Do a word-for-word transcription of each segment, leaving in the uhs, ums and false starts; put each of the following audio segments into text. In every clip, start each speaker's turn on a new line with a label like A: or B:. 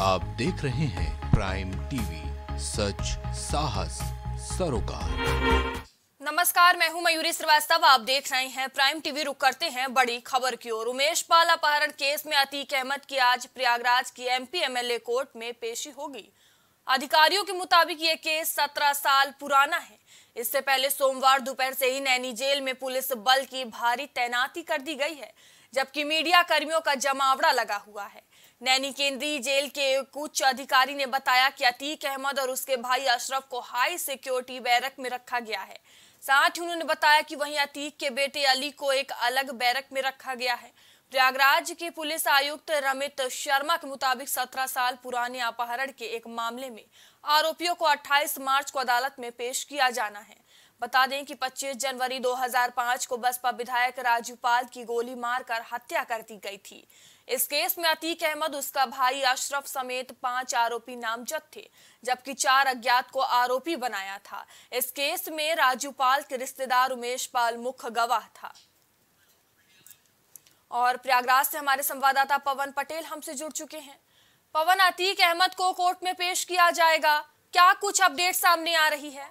A: आप देख रहे हैं प्राइम टीवी, सच साहस सरोकार।
B: नमस्कार, मैं हूं मयूरी श्रीवास्तव। आप देख रहे हैं प्राइम टीवी। रुक करते हैं बड़ी खबर की ओर। उमेश पाल अपहरण केस में अतीक अहमद की आज प्रयागराज की एमपी एमएलए कोर्ट में पेशी होगी। अधिकारियों के मुताबिक ये केस सत्रह साल पुराना है। इससे पहले सोमवार दोपहर से ही नैनी जेल में पुलिस बल की भारी तैनाती कर दी गई है, जबकि मीडिया कर्मियों का जमावड़ा लगा हुआ है। नैनी केंद्रीय जेल के एक उच्च अधिकारी ने बताया कि अतीक अहमद और उसके भाई अशरफ को हाई सिक्योरिटी बैरक में रखा गया है। साथ ही उन्होंने बताया कि वहीं अतीक के बेटे अली को एक अलग बैरक में रखा गया है। प्रयागराज के पुलिस आयुक्त रमित शर्मा के मुताबिक सत्रह साल पुराने अपहरण के एक मामले में आरोपियों को अट्ठाईस मार्च को अदालत में पेश किया जाना है। बता दें कि पच्चीस जनवरी दो हज़ार पाँच को बसपा विधायक राजू पाल की गोली मारकर हत्या कर दी गई थी। इस केस में अतीक अहमद, उसका भाई अशरफ समेत पांच आरोपी नामजद थे, जबकि चार अज्ञात को आरोपी बनाया था। इस केस में राजू पाल के रिश्तेदार उमेश पाल मुख्य गवाह था। और प्रयागराज से हमारे संवाददाता पवन पटेल हमसे जुड़ चुके हैं। पवन, अतीक अहमद को कोर्ट में पेश किया जाएगा, क्या कुछ अपडेट सामने आ रही है?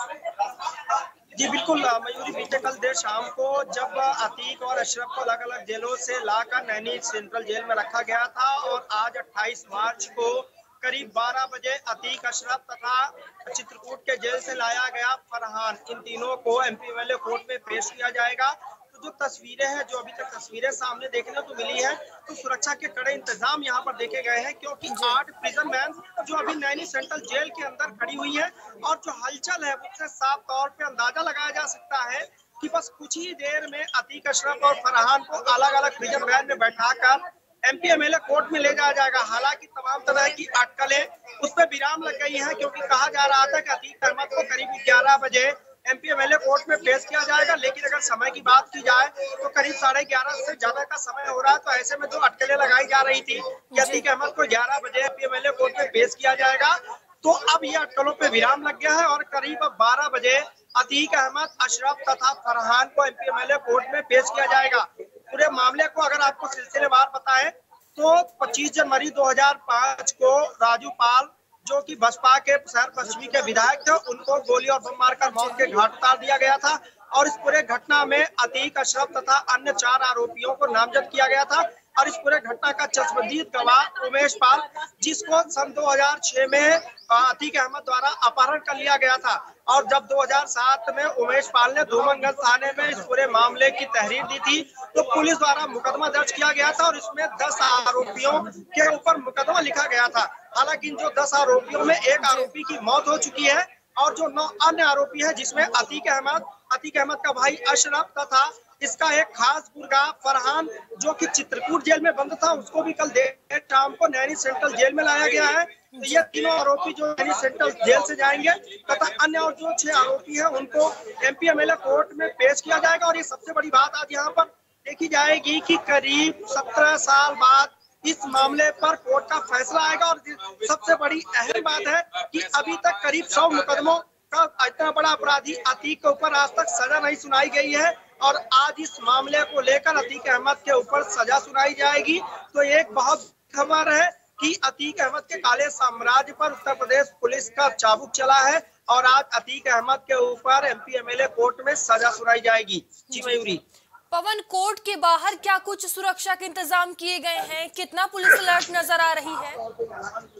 C: जी बिल्कुल मयूरी, बीते कल देर शाम को जब अतीक और अशरफ को अलग अलग जेलों से लाकर नैनी सेंट्रल जेल में रखा गया था और आज अट्ठाईस मार्च को करीब बारह बजे अतीक, अशरफ तथा चित्रकूट के जेल से लाया गया फरहान, इन तीनों को एमपी एमएलए कोर्ट में पेश किया जाएगा। तो जो तस्वीरें हैं, जो अभी तक तस्वीरें सामने देखने को मिली है, तो सुरक्षा के कड़े इंतजाम यहाँ पर देखे गए हैं, क्योंकि आठ प्रिजन वैन जो अभी नैनी सेंट्रल जेल के अंदर खड़ी हुई है और जो हलचल है उससे साफ तौर पे अंदाजा लगाया जा सकता है कि बस कुछ ही देर में अतीक, अशरफ और फरहान को अलग अलग प्रिजन वैन में बैठाकर एमपी एमएलए कोर्ट में ले जाया जाएगा। हालांकि तमाम तरह की अटकलें उस पर विराम लग गई है, क्योंकि कहा जा रहा था कि अतीक अहमद को करीब ग्यारह बजे एमपी एमएलए कोर्ट में पेश किया जाएगा, लेकिन अगर समय की बात की जाए तो करीब साढ़े ग्यारह से ज्यादा का समय हो रहा है। तो ऐसे में जो अटकलें लगाई जा रही थी कि अतीक अहमद को ग्यारह बजे एमपी एमएलए कोर्ट में पेश किया जाएगा, तो अब ये अटकलों पे विराम लग गया है और करीब बारह बजे अतीक अहमद, अशरफ तथा फरहान को एमपी एमएलए कोर्ट में पेश किया जाएगा। पूरे मामले को अगर आपको सिलसिलेवार बताएं तो पच्चीस जनवरी दो हज़ार पाँच को राजू पाल, जो कि बसपा के शहर पश्चिमी के विधायक थे, उनको गोली और बम मारकर मौत के घाट उतार दिया गया था और इस पूरे घटना में अतीक, अशरफ तथा अन्य चार आरोपियों को नामजद किया गया था। और इस पूरे घटना का चश्मदीद गवाह उमेश पाल, जिसको सन दो हज़ार छह में अतीक अहमद द्वारा अपहरण कर लिया गया था और जब दो हज़ार सात में उमेश पाल ने धूमनगंज थाने में इस पूरे मामले की तहरीर दी थी, तो पुलिस द्वारा मुकदमा दर्ज किया गया था और इसमें दस आरोपियों के ऊपर मुकदमा लिखा गया था। हालांकि इन जो दस आरोपियों में एक आरोपी की मौत हो चुकी है और जो नौ अन्य आरोपी है, जिसमें अतीक अहमद, अतीक अहमद का भाई अशरफ तथा इसका एक खास गुर्गा फरहान, जो कि चित्रकूट जेल में बंद था, उसको भी कल देर शाम को नैनी सेंट्रल जेल में लाया गया है। तो ये तीनों आरोपी जो नैनी सेंट्रल जेल से जाएंगे तथा अन्य और जो छह आरोपी हैं उनको एमपी एमएलए कोर्ट में पेश किया जाएगा। और ये सबसे बड़ी बात आज यहाँ पर देखी जाएगी कि करीब सत्रह साल बाद इस मामले पर कोर्ट का फैसला आएगा। और सबसे बड़ी अहम बात है कि अभी तक करीब सौ मुकदमों का इतना बड़ा अपराधी अतीक के ऊपर आज तक सजा नहीं सुनाई गई है और आज इस मामले को लेकर अतीक अहमद के ऊपर सजा सुनाई जाएगी। तो एक बहुत खबर है कि अतीक अहमद के काले साम्राज्य पर उत्तर प्रदेश पुलिस का चाबुक चला है और आज अतीक अहमद के ऊपर एमपी एमएलए कोर्ट में सजा सुनाई जाएगी। जी मयूरी।
B: पवन, कोर्ट के बाहर क्या कुछ सुरक्षा के इंतजाम किए गए हैं? कितना पुलिस अलर्ट नजर आ रही है?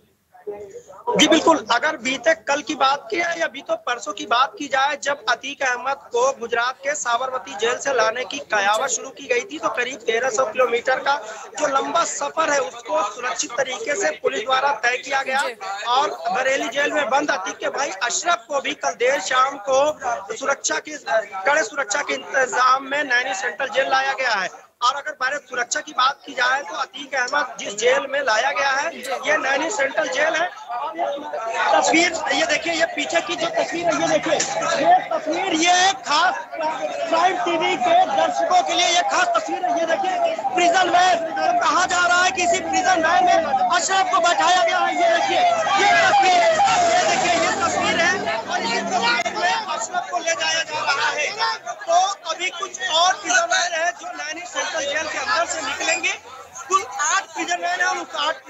C: जी बिल्कुल, अगर बीते कल की बात की है या बीते परसों की बात की जाए, जब अतीक अहमद को गुजरात के साबरमती जेल से लाने की कयावत शुरू की गई थी, तो करीब तेरह सौ किलोमीटर का जो लंबा सफर है उसको सुरक्षित तरीके से पुलिस द्वारा तय किया गया और बरेली जेल में बंद अतीक के भाई अशरफ को भी कल देर शाम को सुरक्षा की कड़े सुरक्षा के इंतजाम में नैनी सेंट्रल जेल लाया गया है। और अगर भारत सुरक्षा की बात की जाए तो अतीक अहमद जिस जेल में लाया गया है ये नैनी सेंट्रल जेल है। तस्वीर ये देखिए, ये पीछे की जो तस्वीर है ये देखिए, ये तस्वीर ये खास प्राइम टीवी के दर्शकों के लिए ये खास तस्वीर है। ये देखिए प्रिजन वैन, तो कहा जा रहा है कि इसी प्रिजन वैन में अशरफ को बैठाया गया है। ये देखिए ये तस्वीर, ये देखिए ये तस्वीर है और इसी तस्वीर में अशरफ को ले जाया जा रहा है। तो अभी कुछ और प्रिजन वैन है जो नैनी सेंट्रल जेल के अंदर से निकलेंगे। कुल आठ प्रिजन वैन है और उस आठ प्रिजन वैन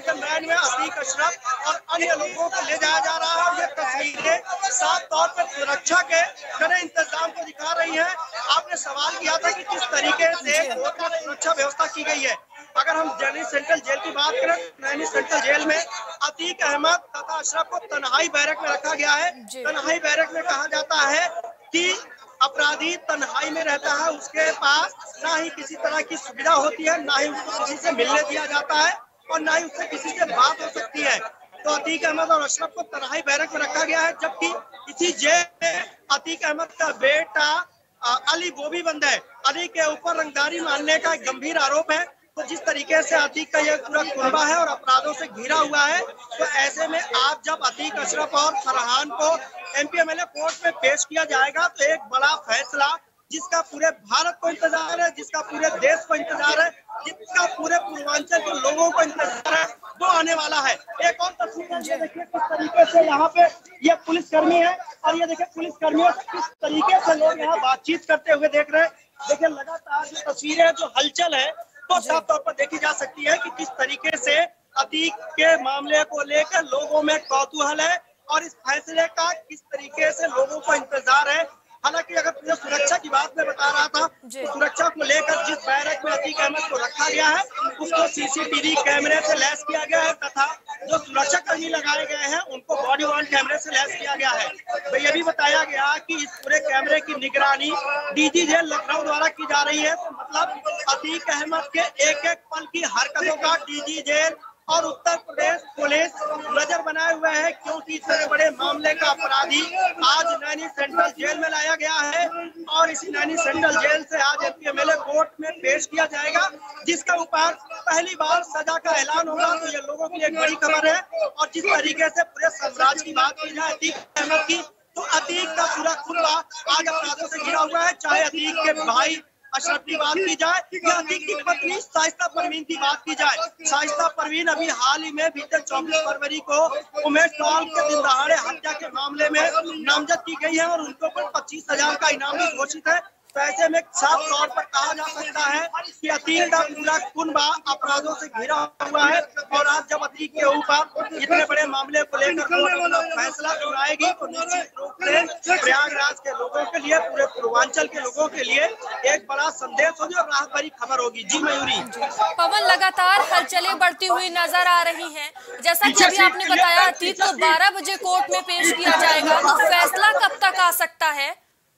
C: वैन में अतीक अशरफ और अन्य लोगों को ले जाया जा रहा है। और ये तस्वीरें साफ तौर पर सुरक्षा के कड़े इंतजाम को दिखा रही है। आपने सवाल किया था कि किस तरीके से कोर्ट में सुरक्षा व्यवस्था की गई है। अगर हम नैनी सेंट्रल जेल की बात करें, नैनी सेंट्रल जेल में अतीक अहमद तथा अशरफ को तन्हाई बैरक में रखा गया है। तन्हाई बैरक में कहा जाता है कि अपराधी तन्हाई में रहता है, उसके पास ना ही किसी तरह की सुविधा होती है, ना ही उसको किसी से मिलने दिया जाता है और ना ही उससे किसी से बात हो सकती है। तो अतीक अहमद और अशरफ को तन्हाई बैरक में रखा गया है, जबकि इसी जेल में अतीक अहमद का बेटा अली वो भी बंद है। अली के ऊपर रंगदारी मारने का एक गंभीर आरोप है। तो जिस तरीके से अतीक का यह पूरा कुनबा है और अपराधों से घिरा हुआ है, तो ऐसे में आज जब अतीक अशरफ और फरहान को एमपी एमएलए कोर्ट में पेश किया जाएगा तो एक बड़ा फैसला जिसका पूरे भारत को इंतजार है, जिसका पूरे देश को इंतजार है, जिसका पूरे पूर्वांचल के लोगों को इंतजार है, वो आने वाला है। एक और तस्वीर देखिए किस तरीके से यहाँ पे ये पुलिसकर्मी है और ये देखिए पुलिसकर्मियों से किस तरीके से लोग यहाँ बातचीत करते हुए देख रहे हैं। देखिए लगातार जो तस्वीरें जो हलचल है तो साफ तौर पर देखी जा सकती है कि किस तरीके से अतीक के मामले को लेकर लोगों में कौतूहल है और इस फैसले का किस तरीके से लोगों को इंतजार है। हालांकि अगर मुझे सुरक्षा की बात में बता रहा था, तो सुरक्षा को लेकर जिस बैरक में अतीक अहमद को रखा गया है उसको सीसीटीवी कैमरे से लैस किया गया है तथा जो सुरक्षा कर्मी लगाए गए हैं उनको बॉडी वार्न कैमरे से लैस किया गया है। तो ये भी बताया गया कि इस पूरे कैमरे की निगरानी डीजी जेल लखनऊ द्वारा की जा रही है। तो मतलब अतीक अहमद के एक एक पल की हरकतों का डीजी जेल और उत्तर प्रदेश पुलिस नजर बनाए हुए है, क्योंकि इतने बड़े मामले का अपराधी आज नैनी सेंट्रल जेल में लाया गया है और इसी नैनी सेंट्रल जेल से आज एमपी एमएलए कोर्ट में पेश किया जाएगा, जिसका ऊपर पहली बार सजा का ऐलान होगा। तो ये लोगों की एक बड़ी खबर है। और जिस तरीके से पूरे साम्राज्य की बात की जाए अतीक अहमद की, तो अतीक का पूरा खुलवा आज अपराधों से घिरा हुआ है। चाहे अतीक के भाई अशरफ की बात की जाए या अतीक की पत्नी शाइस्ता परवीन की बात की जाए, शाइस्ता परवीन अभी हाल ही में बीते चौबीस फरवरी को उमेश कौल के दिन दहाड़े हत्या के मामले में नामजद की गई है और उनके ऊपर पच्चीस हजार का इनाम भी घोषित है। तो ऐसे में साफ तौर पर कहा जा सकता है कि अतीक का पूरा कुनबा अपराधों से घिरा हुआ है और आज जब अतीक के ऊपर इतने बड़े मामले को लेकर कोर्ट फैसला सुनाएगी तो निश्चित रूप से प्रयागराज के लोगों के लिए, पूरे पूर्वांचल के लोगों के लिए एक बड़ा संदेश होगी और राहत भरी खबर होगी। जी मयूरी।
B: पवन, लगातार हलचलें बढ़ती हुई नजर आ रही हैं। जैसा कि अभी आपने बताया अतीक को बारह बजे कोर्ट में पेश किया जाएगा, तो फैसला कब तक आ सकता है?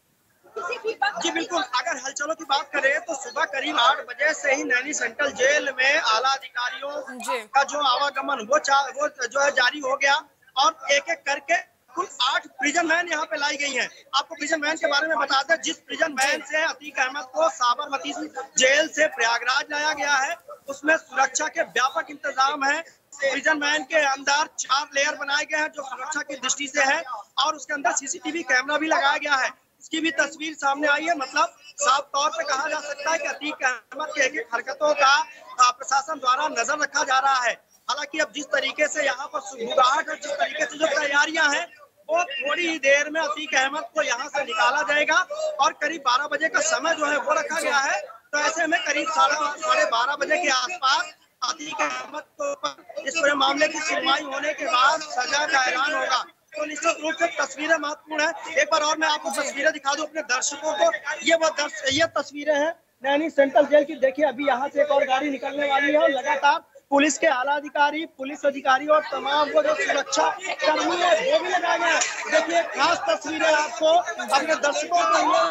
C: जी बिल्कुल, अगर हलचलों की बात करें तो सुबह करीब आठ बजे से ही नैनी सेंट्रल जेल में आला अधिकारियों का जो आवागमन वो वो जो है जारी हो गया और एक एक करके कुल आठ प्रिजन वैन यहाँ पे लाई गई हैं। आपको प्रिजन वैन के बारे में बता दें, जिस प्रिजन वैन से अतीक अहमद को साबरमती जेल से प्रयागराज लाया गया है उसमें सुरक्षा के व्यापक इंतजाम है। प्रिजन वैन के अंदर चार लेयर बनाए गए हैं जो सुरक्षा की दृष्टि से है और उसके अंदर सीसीटीवी कैमरा भी लगाया गया है। इसकी भी तस्वीर सामने आई है। मतलब साफ तौर पे कहा जा सकता है कि अतीक अहमद के एक एक हरकतों का प्रशासन द्वारा नजर रखा जा रहा है। हालांकि अब जिस तरीके से यहाँ पर सुगबुगाहट और जिस तरीके से जो तैयारियां हैं वो थोड़ी ही देर में अतीक अहमद को यहाँ से निकाला जाएगा और करीब बारह बजे का समय जो है वो रखा गया है। तो ऐसे में करीब साढ़े साढ़े बारह बजे के आसपास अतीक अहमद को इस पूरे मामले की सुनवाई होने के बाद सजा का ऐलान होगा। तो निश्चित रूप से तस्वीरें महत्वपूर्ण है। एक बार और मैं आपको तस्वीरें दिखा दूं अपने दर्शकों को। ये वो दर्श ये तस्वीरें हैं नैनी सेंट्रल जेल की। देखिए अभी यहाँ से एक और गाड़ी निकलने वाली है और लगातार पुलिस के आला अधिकारी, पुलिस अधिकारी और तमाम वो जो सुरक्षा कर्मी है वो भी लगाए गए हैं। देखिए खास तस्वीरें आपको अपने दर्शकों के लिए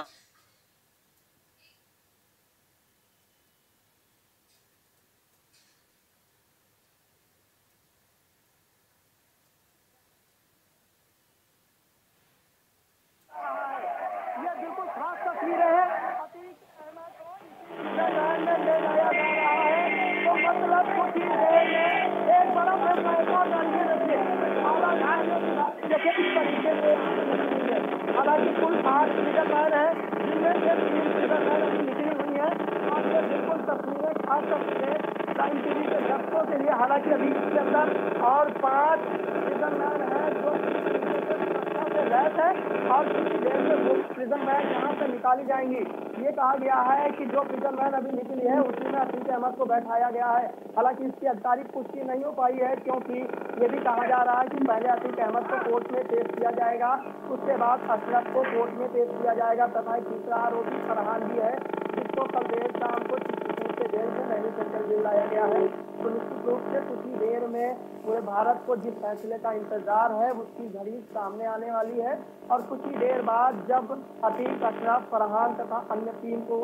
C: हालांकि कुल आठ प्रिजन वैन है जिनमें से तीन प्रिजन वैन अभी निकली हुई है और ये बिल्कुल तस्वीरें खास तस्वीरें टाइम टीवी के दर्शकों के लिए। हालांकि अभी इसके अंदर और पांच प्रिजन वैन है जो सुरक्षा से
D: प्रोग्रेस है और कुछ देर में वो प्रिजन वैन यहाँ से निकाली जाएंगी। ये कहा गया है कि जो प्रिजन वैन अभी निकली है उसी में अतीक अहमद को बैठाया गया है। हालांकि इसकी आधिकारिक पुष्टि नहीं हो पाई है, क्योंकि ये भी कहा जा रहा है कि पहले अतीक अहमद को कोर्ट में पेश किया जाएगा, उसके बाद अशरफ को कोर्ट में पेश किया जाएगा तथा तीसरा आरोपी फरहान भी है, जिसको कल देर शाम को चित्रकूट के जेल से नैनी सेंट्रल जेल लाया गया है। तो निश्चित रूप से कुछ ही देर में पूरे भारत को जिस फैसले का इंतजार है उसकी घड़ी सामने आने वाली है और कुछ ही देर बाद जब अतीक, अशरफ, फरहान तथा अन्य टीम को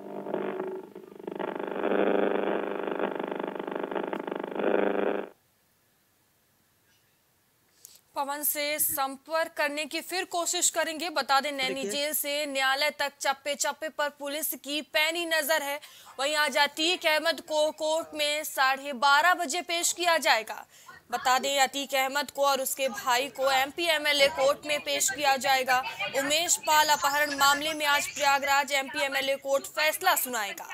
B: पवन से संपर्क करने की फिर कोशिश करेंगे। बता दें नैनी जेल से न्यायालय तक चप्पे चप्पे पर पुलिस की पैनी नजर है। वहीं आज अतीक अहमद को कोर्ट में साढ़े बारह बजे पेश किया जाएगा। बता दें अतीक अहमद को और उसके भाई को एमपी एमएलए कोर्ट में पेश किया जाएगा। उमेश पाल अपहरण मामले में आज प्रयागराज एमपी एमएलए कोर्ट फैसला सुनाएगा।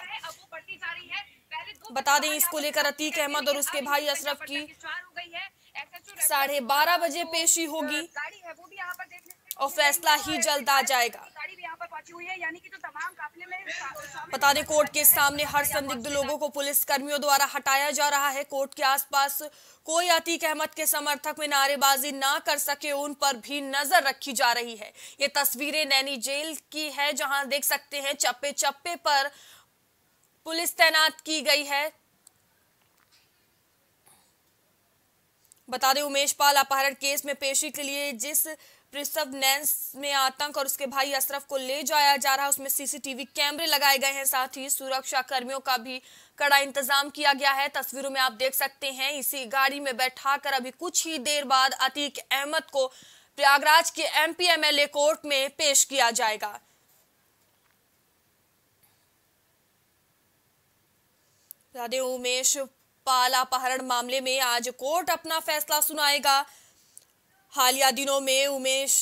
B: बता दें इसको लेकर अतीक अहमद और उसके भाई अशरफ की साढ़े बारह बजे पेशी होगी और फैसला ही जल्द आ जाएगा। बता दें कोर्ट के सामने हर संदिग्ध लोगों को पुलिस कर्मियों द्वारा हटाया जा रहा है। कोर्ट के आसपास कोई अतीक अहमद के समर्थक में नारेबाजी ना कर सके उन पर भी नजर रखी जा रही है। ये तस्वीरें नैनी जेल की है, जहां देख सकते हैं चप्पे चप्पे पर पुलिस तैनात की गई है। बता दें उमेश पाल अपहरण केस में पेशी के लिए जिस प्रिसवनेंस में आतंक और उसके भाई अशरफ को ले जाया जा रहा है उसमें सीसीटीवी कैमरे लगाए गए हैं। साथ ही सुरक्षा कर्मियों का भी कड़ा इंतजाम किया गया है। तस्वीरों में आप देख सकते हैं इसी गाड़ी में बैठाकर अभी कुछ ही देर बाद अतीक अहमद को प्रयागराज के एमपी एमएलए कोर्ट में पेश किया जाएगा। बता दें उमेश पाल अपहरण मामले में आज कोर्ट अपना फैसला सुनाएगा। हालिया दिनों में उमेश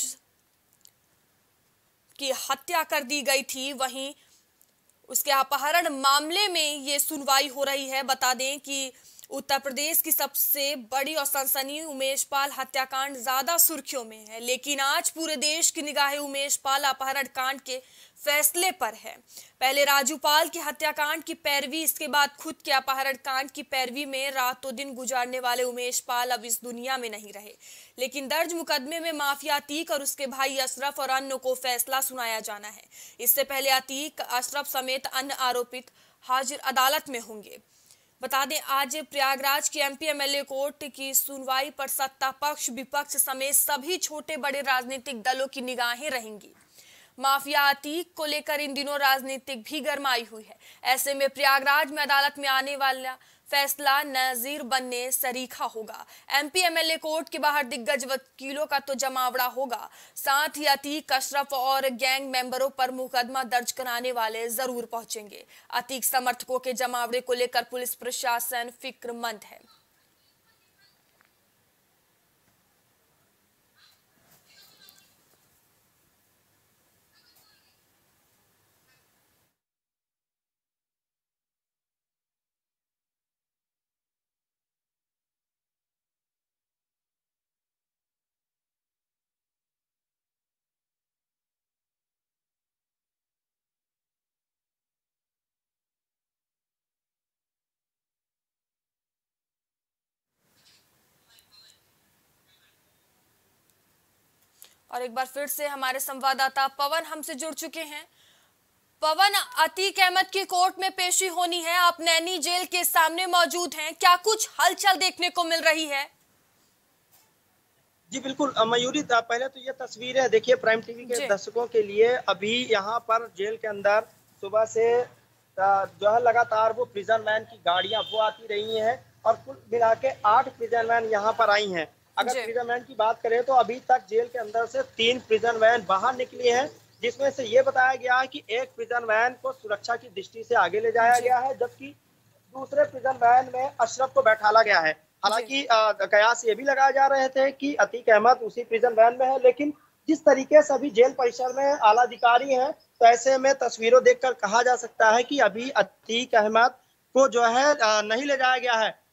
B: की हत्या कर दी गई थी, वहीं उसके अपहरण मामले में ये सुनवाई हो रही है। बता दें कि उत्तर प्रदेश की सबसे बड़ी और सनसनी उमेश पाल हत्याकांड ज्यादा सुर्खियों में है, लेकिन आज पूरे देश की निगाहें उमेश पाल अपहरण कांड के फैसले पर है। पहले राजू पाल के हत्याकांड की पैरवी, इसके बाद खुद के अपहरण कांड की पैरवी में रातों दिन गुजारने वाले उमेश पाल अब इस दुनिया में नहीं रहे, लेकिन दर्ज मुकदमे में माफिया अतीक और उसके भाई अशरफ और अन्य को फैसला सुनाया जाना है। इससे पहले अतीक, अशरफ समेत अन्य आरोपित हाजिर अदालत में होंगे। बता दें आज प्रयागराज की एमपी एमएलए कोर्ट की सुनवाई पर सत्ता पक्ष, विपक्ष समेत सभी छोटे बड़े राजनीतिक दलों की निगाहें रहेंगी। माफिया अतीक को लेकर इन दिनों राजनीतिक भी गरमाई हुई है। ऐसे में प्रयागराज में अदालत में आने वाला फैसला नजीर बनने सरीखा होगा। एमपी एमएलए कोर्ट के बाहर दिग्गज वकीलों का तो जमावड़ा होगा, साथ ही अतीक, अशरफ और गैंग मेंबरों पर मुकदमा दर्ज कराने वाले जरूर पहुंचेंगे। अतीक समर्थकों के जमावड़े को लेकर पुलिस प्रशासन फिक्रमंद है। और एक बार फिर से हमारे संवाददाता पवन हमसे जुड़ चुके हैं। पवन, अतीक अहमद की कोर्ट में पेशी होनी है, आप नैनी जेल के सामने मौजूद हैं, क्या कुछ हलचल देखने को मिल रही है?
C: जी बिल्कुल मयूरी, पहले तो ये तस्वीर है, देखिए प्राइम टीवी के दर्शकों के लिए अभी यहाँ पर जेल के अंदर सुबह से जो है लगातार वो प्रिजन वैन की गाड़ियां वो आती रही हैं और कुल मिला के आठ प्रिजन वैन यहाँ पर आई हैं। अगर प्रिजन वैन की बात करें तो अभी तक जेल के अंदर से तीन प्रिजन वैन बाहर निकली है, जिसमें से ये बताया गया है कि एक प्रिजन वैन को सुरक्षा की दृष्टि से आगे ले जाया गया है, जबकि दूसरे प्रिजन वैन में अशरफ को बैठाला गया है। हालांकि कयास ये भी लगाए जा रहे थे कि अतीक अहमद उसी प्रिजन वैन में है, लेकिन जिस तरीके से अभी जेल परिसर में आला अधिकारी हैं, तो ऐसे में तस्वीरों देखकर कहा जा सकता है कि अभी अतीक अहमद को जो है नहीं ले जाया गया है।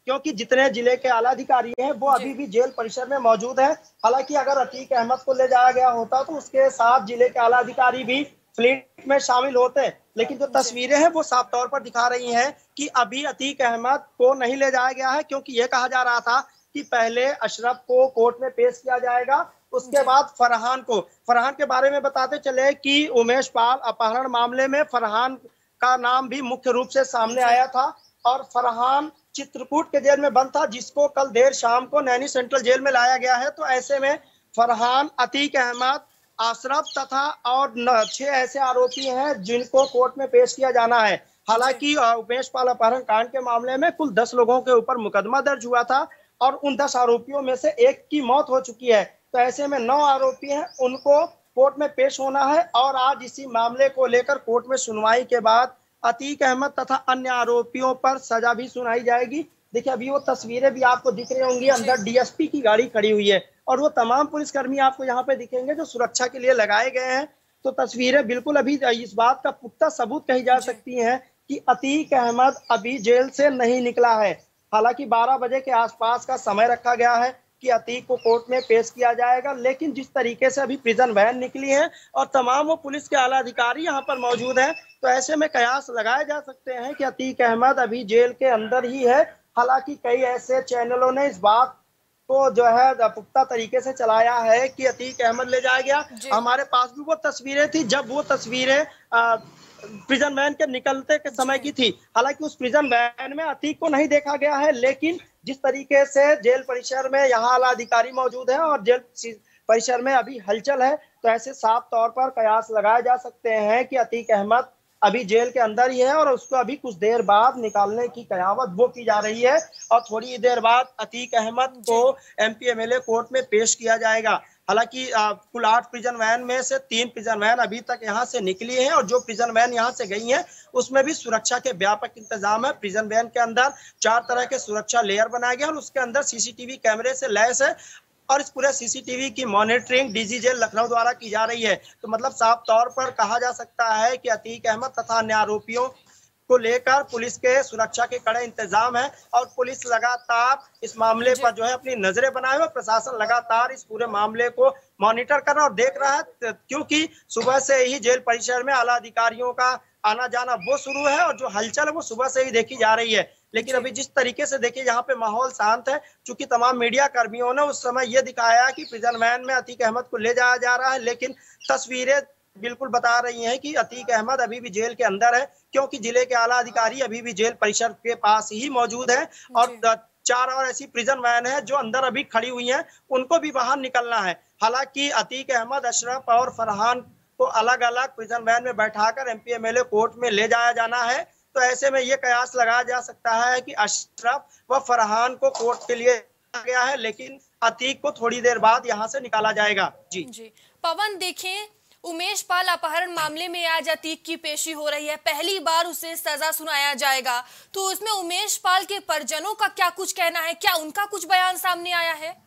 C: क्योंकि जितने जिले के आला अधिकारी हैं वो अभी भी जेल परिसर में मौजूद है। हालांकि अगर अतीक अहमद को ले जाया गया होता तो उसके साथ जिले के आला अधिकारी भी फ्लीट में शामिल होते, लेकिन जो तस्वीरें हैं वो साफ तौर पर दिखा रही हैं कि अभी अतीक अहमद को नहीं ले जाया गया है, क्योंकि ये कहा जा रहा था कि पहले अशरफ को कोर्ट में पेश किया जाएगा, उसके बाद फरहान को। फरहान के बारे में बताते चले कि उमेश पाल अपहरण मामले में फरहान का नाम भी मुख्य रूप से सामने आया था और फरहान चित्रकूट के जेल में बंद था, जिसको कल देर शाम को नैनी सेंट्रल जेल में लाया गया है। तो ऐसे में फरहान, अतीक अहमद, अशरफ तथा और छह ऐसे आरोपी हैं जिनको कोर्ट में पेश किया जाना है। हालांकि उमेश पाल अपहरण कांड के मामले में कुल दस लोगों के ऊपर मुकदमा दर्ज हुआ था और उन दस आरोपियों में से एक की मौत हो चुकी है। तो ऐसे में नौ आरोपी हैं, उनको कोर्ट में पेश होना है और आज इसी मामले को लेकर कोर्ट में सुनवाई के बाद अतीक अहमद तथा अन्य आरोपियों पर सजा भी सुनाई जाएगी। देखिए अभी वो तस्वीरें भी आपको दिख रही होंगी, अंदर डीएसपी की गाड़ी खड़ी हुई है और वो तमाम पुलिसकर्मी आपको यहाँ पे दिखेंगे जो सुरक्षा के लिए लगाए गए हैं। तो तस्वीरें बिल्कुल अभी इस बात का पुख्ता सबूत कही जा सकती है कि अतीक अहमद अभी जेल से नहीं निकला है। हालांकि बारह बजे के आसपास का समय रखा गया है कि अतीक को कोर्ट में पेश किया जाएगा, लेकिन जिस तरीके से अभी प्रिजन वैन निकली है और तमाम वो पुलिस के आला अधिकारी यहाँ पर मौजूद हैं, तो ऐसे में कयास लगाए जा सकते हैं कि अतीक अहमद अभी जेल के अंदर ही है। हालांकि कई ऐसे चैनलों ने इस बात को जो है पुख्ता तरीके से चलाया है कि अतीक अहमद ले जाया गया। हमारे पास भी वो तस्वीरें थी जब वो तस्वीरें आ, प्रिजन वैन के निकलते के समय की थी। हालांकि उस प्रिजन वैन में अतीक को नहीं देखा गया है, लेकिन जिस तरीके से जेल परिसर में यहाँ आला अधिकारी मौजूद है और जेल परिसर में अभी हलचल है, तो ऐसे साफ तौर पर कयास लगाए जा सकते हैं कि अतीक अहमद अभी जेल के अंदर ही है और उसको अभी कुछ देर बाद निकालने की कयावत वो की जा रही है और थोड़ी देर बाद अतीक अहमद को एमपी एमएलए कोर्ट में पेश किया जाएगा। हालांकि कुल आठ प्रिजन वैन में से तीन प्रिजन वैन अभी तक यहां से निकली हैं और जो प्रिजन वैन यहां से गई हैं उसमें भी सुरक्षा के व्यापक इंतजाम है। प्रिजन वैन के अंदर चार तरह के सुरक्षा लेयर बनाए गए और उसके अंदर सीसीटीवी कैमरे से लैस है और इस पूरे सीसीटीवी की मॉनिटरिंग डीजी जेल लखनऊ द्वारा की जा रही है। तो मतलब साफ तौर पर कहा जा सकता है कि अतीक अहमद तथा अन्य आरोपियों को लेकर पुलिस के सुरक्षा के कड़े इंतजाम है और पुलिस लगातार इस मामले पर जो है अपनी नजरें बनाए हुए, प्रशासन लगातार इस पूरे मामले को मॉनिटर कर रहा और देख रहा है, क्योंकि सुबह से ही जेल परिसर में आला अधिकारियों का आना जाना वो शुरू है और जो हलचल है वो सुबह से ही देखी जा रही है। लेकिन अभी जिस तरीके से देखिए यहाँ पे माहौल शांत है, चूंकि तमाम मीडिया कर्मियों ने उस समय ये दिखाया कि प्रिजन वैन में अतीक अहमद को ले जाया जा रहा है, लेकिन तस्वीरें बिल्कुल बता रही हैं कि अतीक अहमद अभी भी जेल के अंदर है, क्योंकि जिले के आला अधिकारी अभी भी जेल परिसर के पास ही मौजूद है और चार और ऐसी प्रिजन वैन है जो अंदर अभी खड़ी हुई हैं, उनको भी बाहर निकलना है। हालांकि अतीक अहमद, अशरफ और फरहान को अलग अलग प्रिजन वैन में बैठाकर एमपी एमएलए कोर्ट में ले जाया जाना है। तो ऐसे में ये कयास लगाया जा सकता है कि अशरफ व फरहान को कोर्ट के लिए गया है, लेकिन अतीक को थोड़ी देर बाद यहाँ से निकाला जाएगा। जी
B: जी पवन, देखें उमेश पाल अपहरण मामले में आज अतीक की पेशी हो रही है, पहली बार उसे सजा सुनाया जाएगा, तो उसमें उमेश पाल के परिजनों का क्या कुछ कहना है, क्या उनका कुछ बयान सामने आया है?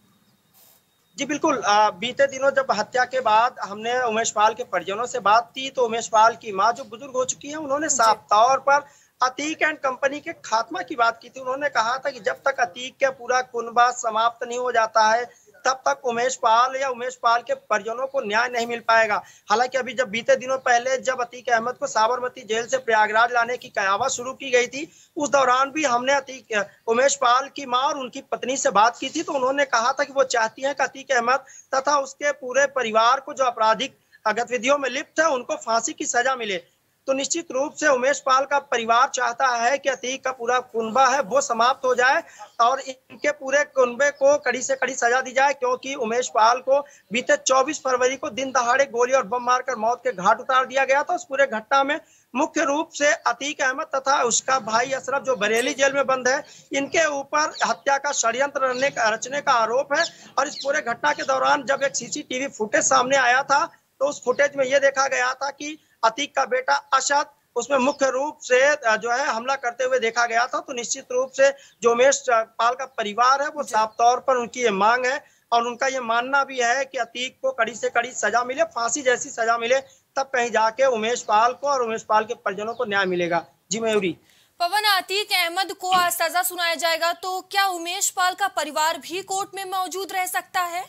C: जी बिल्कुल, बीते दिनों जब हत्या के बाद हमने उमेश पाल के परिजनों से बात की तो उमेश पाल की मां जो बुजुर्ग हो चुकी है उन्होंने साफ तौर पर अतीक एंड कंपनी के खात्मा की बात की थी। उन्होंने कहा था कि जब तक अतीक का पूरा कुनबा समाप्त नहीं हो जाता है तब तक उमेश पाल या उमेश पाल के परिजनों को न्याय नहीं मिल पाएगा। हालांकि अभी जब बीते दिनों पहले जब अतीक अहमद को साबरमती जेल से प्रयागराज लाने की कयावत शुरू की गई थी, उस दौरान भी हमने अतीक उमेश पाल की मां और उनकी पत्नी से बात की थी, तो उन्होंने कहा था कि वो चाहती हैं कि अतीक अहमद तथा उसके पूरे परिवार को जो आपराधिक गतिविधियों में लिप्त है उनको फांसी की सजा मिले। तो निश्चित रूप से उमेश पाल का परिवार चाहता है कि अतीक का पूरा कुनबा है वो समाप्त हो जाए और इनके पूरे कुनबे को कड़ी से कड़ी सजा दी जाए, क्योंकि उमेश पाल को बीते चौबीस फरवरी को दिन दहाड़े गोली और बम मारकर मौत के घाट उतार दिया गया था। उस पूरे घटना में मुख्य रूप से अतीक अहमद तथा उसका भाई अशरफ जो बरेली जेल में बंद है, इनके ऊपर हत्या का षड्यंत्र रचने का रचने का आरोप है। और इस पूरे घटना के दौरान जब एक सीसीटीवी फुटेज सामने आया था तो उस फुटेज में यह देखा गया था कि अतीक का बेटा अशद उसमें मुख्य रूप से जो है हमला करते हुए देखा गया था। तो निश्चित रूप से जो उमेश पाल का परिवार है वो साफ तौर पर उनकी ये मांग है और उनका ये मानना भी है कि अतीक को कड़ी से कड़ी सजा मिले, फांसी जैसी सजा मिले, तब कहीं जाके उमेश पाल को और उमेश पाल के परिजनों को न्याय मिलेगा। जी मयूरी।
B: पवन, अतीक अहमद को आज सजा सुनाया जाएगा, तो क्या उमेश पाल का परिवार भी कोर्ट में मौजूद रह सकता है?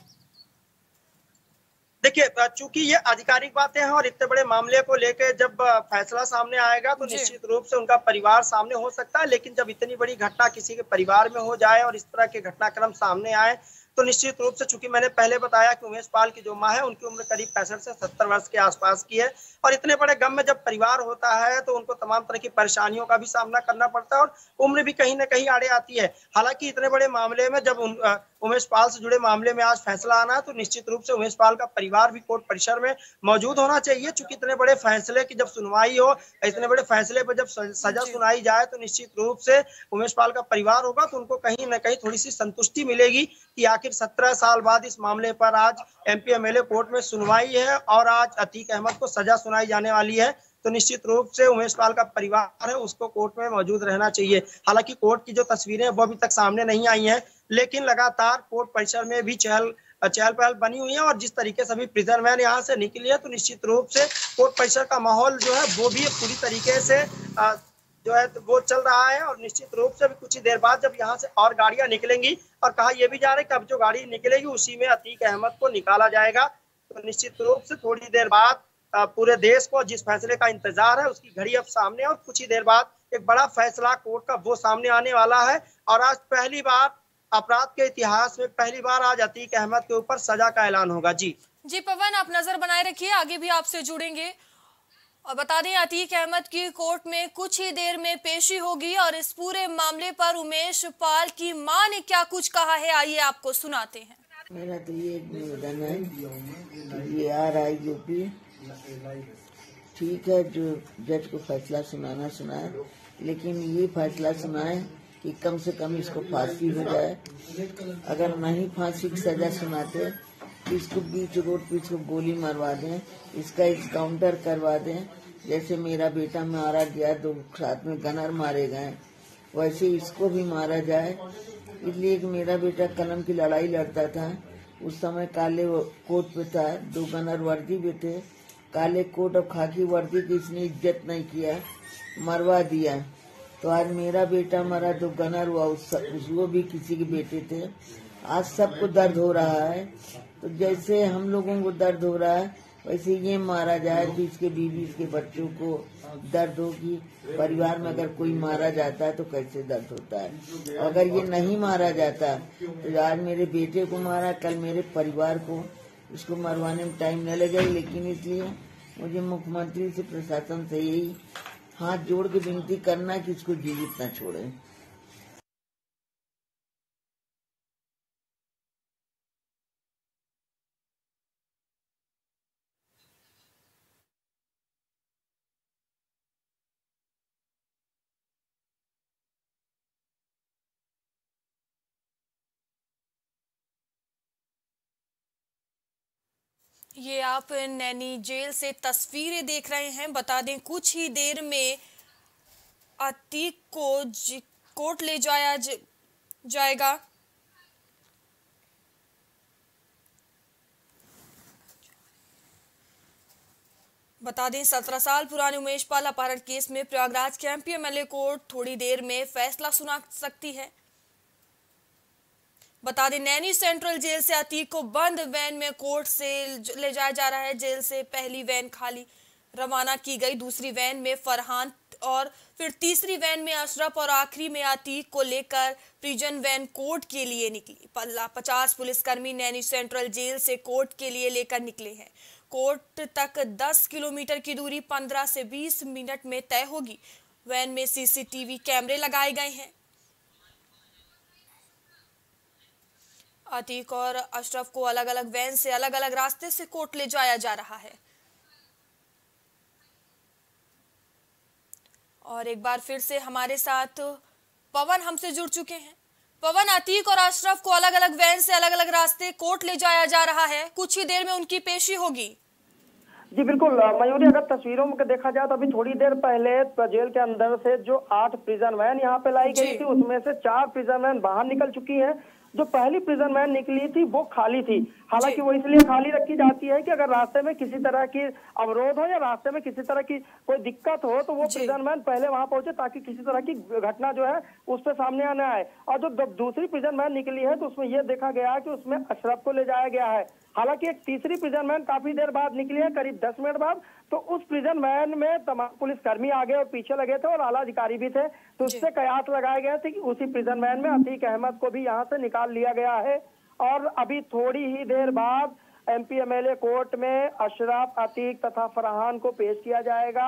C: देखिए, चूंकि ये आधिकारिक बातें हैं और इतने बड़े मामले को लेकर जब फैसला सामने आएगा तो निश्चित रूप से उनका परिवार सामने हो सकता है, लेकिन जब इतनी बड़ी घटना किसी के परिवार में हो जाए और इस तरह के घटनाक्रम सामने आए तो निश्चित रूप से, चूंकि मैंने पहले बताया कि उमेश पाल की जो मां है उनकी उम्र करीब पैंसठ से सत्तर वर्ष के आसपास की है और इतने बड़े गम में जब परिवार होता है तो उनको तमाम तरह की परेशानियों का भी सामना करना पड़ता है और उम्र भी कहीं ना कहीं आड़े आती है। हालांकि इतने बड़े मामले में जब उन, उमेश पाल से जुड़े मामले में आज फैसला आना है तो निश्चित रूप से उमेश पाल का परिवार भी कोर्ट परिसर में मौजूद होना चाहिए। चूंकि इतने बड़े फैसले की जब सुनवाई हो, इतने बड़े फैसले पर जब सजा सुनाई जाए तो निश्चित रूप से उमेश पाल का परिवार होगा तो उनको कहीं ना कहीं थोड़ी सी संतुष्टि मिलेगी कि आखिर सत्रह साल बाद इस मामले पर आज एमपी एमएलए कोर्ट में सुनवाई है और आज अतीक अहमद को सजा सुनाई जाने वाली है। तो निश्चित रूप से उमेश पाल का परिवार है उसको कोर्ट में मौजूद रहना चाहिए। हालांकि कोर्ट की जो तस्वीरें वो अभी तक सामने नहीं आई हैं, लेकिन लगातार कोर्ट परिसर में भी चहल चहल पहल बनी हुई है और जिस तरीके से अभी प्रिजन वैन यहाँ से निकली है तो निश्चित रूप से कोर्ट परिसर का माहौल जो है वो भी पूरी तरीके से जो है वो चल रहा है और निश्चित रूप से भी कुछ ही देर बाद जब यहाँ से और गाड़ियां निकलेंगी और कहा यह भी जा रहा है कि अब जो गाड़ी निकलेगी उसी में अतीक अहमद को निकाला जाएगा। तो निश्चित रूप से थोड़ी देर बाद पूरे देश को जिस फैसले का इंतजार है उसकी घड़ी अब सामने और कुछ ही देर बाद एक बड़ा फैसला कोर्ट का वो सामने आने वाला है और आज पहली बार अपराध के इतिहास में पहली बार आज अतीक अहमद के ऊपर सजा का ऐलान होगा। जी
B: जी पवन, आप नजर बनाए रखिए, आगे भी आपसे जुड़ेंगे। और बता दें, अतीक अहमद की कोर्ट में कुछ ही देर में पेशी होगी और इस पूरे मामले पर उमेश पाल की मां ने क्या कुछ कहा है, आइए आपको सुनाते हैं।
E: मेरा तो ये निवेदन है, ये आ रहा है यूपी, ठीक है, जो जज को फैसला सुनाना सुनाए, लेकिन ये फैसला सुनाए कि कम से कम इसको फांसी हो जाए। अगर नहीं फांसी की सजा सुनाते इसको बीच रोड पे इसको गोली मरवा दें, इसका इनकाउंटर करवा दें। जैसे मेरा बेटा मारा गया, दो साथ में गनर मारे गए, वैसे इसको भी मारा जाए। इसलिए कि मेरा बेटा कलम की लड़ाई लड़ता था, उस समय काले कोट पे था, दो गनर वर्दी पे थे, काले कोट और खाकी वर्दी की इसने इज्जत नहीं किया, मरवा दिया। तो आज मेरा बेटा मरा, दो गनर हुआ, उस, वो भी किसी के बेटे थे। आज सबको दर्द हो रहा है, तो जैसे हम लोगों को दर्द हो रहा है वैसे ये मारा जाए तो इसके बीवी इसके बच्चों को दर्द होगी। परिवार में अगर कोई मारा जाता है तो कैसे दर्द होता है। अगर ये नहीं मारा जाता तो आज मेरे बेटे को मारा, कल मेरे परिवार को, इसको मरवाने में टाइम न लगेगा। लेकिन इसलिए मुझे मुख्यमंत्री से, प्रशासन से यही हाथ जोड़ के विनती करना कि इसको जीवित न छोड़े।
B: ये आप नैनी जेल से तस्वीरें देख रहे हैं। बता दें, कुछ ही देर में अतीक को कोर्ट ले जाया जाएगा। बता दें, सत्रह साल पुराने उमेश पाल अपहरण केस में प्रयागराज के एमपी एमएलए कोर्ट थोड़ी देर में फैसला सुना सकती है। बता दें, नैनी सेंट्रल जेल से अतीक को बंद वैन में कोर्ट से ले जाया जा रहा है। जेल से पहली वैन खाली रवाना की गई, दूसरी वैन में फरहान और फिर तीसरी वैन में अशरफ और आखिरी में अतीक को लेकर प्रिजन वैन कोर्ट के लिए निकली। पचास पुलिसकर्मी नैनी सेंट्रल जेल से कोर्ट के लिए लेकर निकले हैं। कोर्ट तक दस किलोमीटर की दूरी पंद्रह से बीस मिनट में तय होगी। वैन में सीसीटीवी कैमरे लगाए गए हैं। अतीक और अशरफ को अलग अलग वैन से अलग अलग रास्ते से कोर्ट ले जाया जा रहा है। और एक बार फिर से हमारे साथ पवन हमसे जुड़ चुके हैं। पवन, अतीक और अशरफ को अलग अलग वैन से अलग अलग रास्ते कोर्ट ले जाया जा रहा है, कुछ ही देर में उनकी पेशी होगी।
D: जी बिल्कुल मयूरी, अगर तस्वीरों में देखा जाए तो अभी थोड़ी देर पहले जेल के अंदर से जो आठ प्रिजन वैन यहाँ पे लाई गई थी उसमें से चार प्रिजन वैन बाहर निकल चुकी है। जो पहली प्रिजन वैन निकली थी वो खाली थी। हालांकि वो इसलिए खाली रखी जाती है कि अगर रास्ते में किसी तरह की अवरोध हो या रास्ते में किसी तरह की कोई दिक्कत हो तो वो प्रिजन वैन पहले वहां पहुंचे, ताकि किसी तरह की घटना जो है उस पर सामने आने आए। और जो दूसरी प्रिजन वैन निकली है तो उसमें यह देखा गया कि उसमें अशरफ को ले जाया गया है। हालांकि एक तीसरी प्रिजन वैन काफी देर बाद निकली है, करीब दस मिनट बाद, तो उस प्रिजन वैन में तमाम पुलिसकर्मी आगे और पीछे लगे थे और आला अधिकारी भी थे, तो उससे कयास लगाए गए थे कि उसी प्रिजन वैन में अतीक अहमद को भी यहाँ से निकाल लिया गया है। और अभी थोड़ी ही देर बाद एमपी एमएलए कोर्ट में अशरफ, अतीक तथा फरहान को पेश किया जाएगा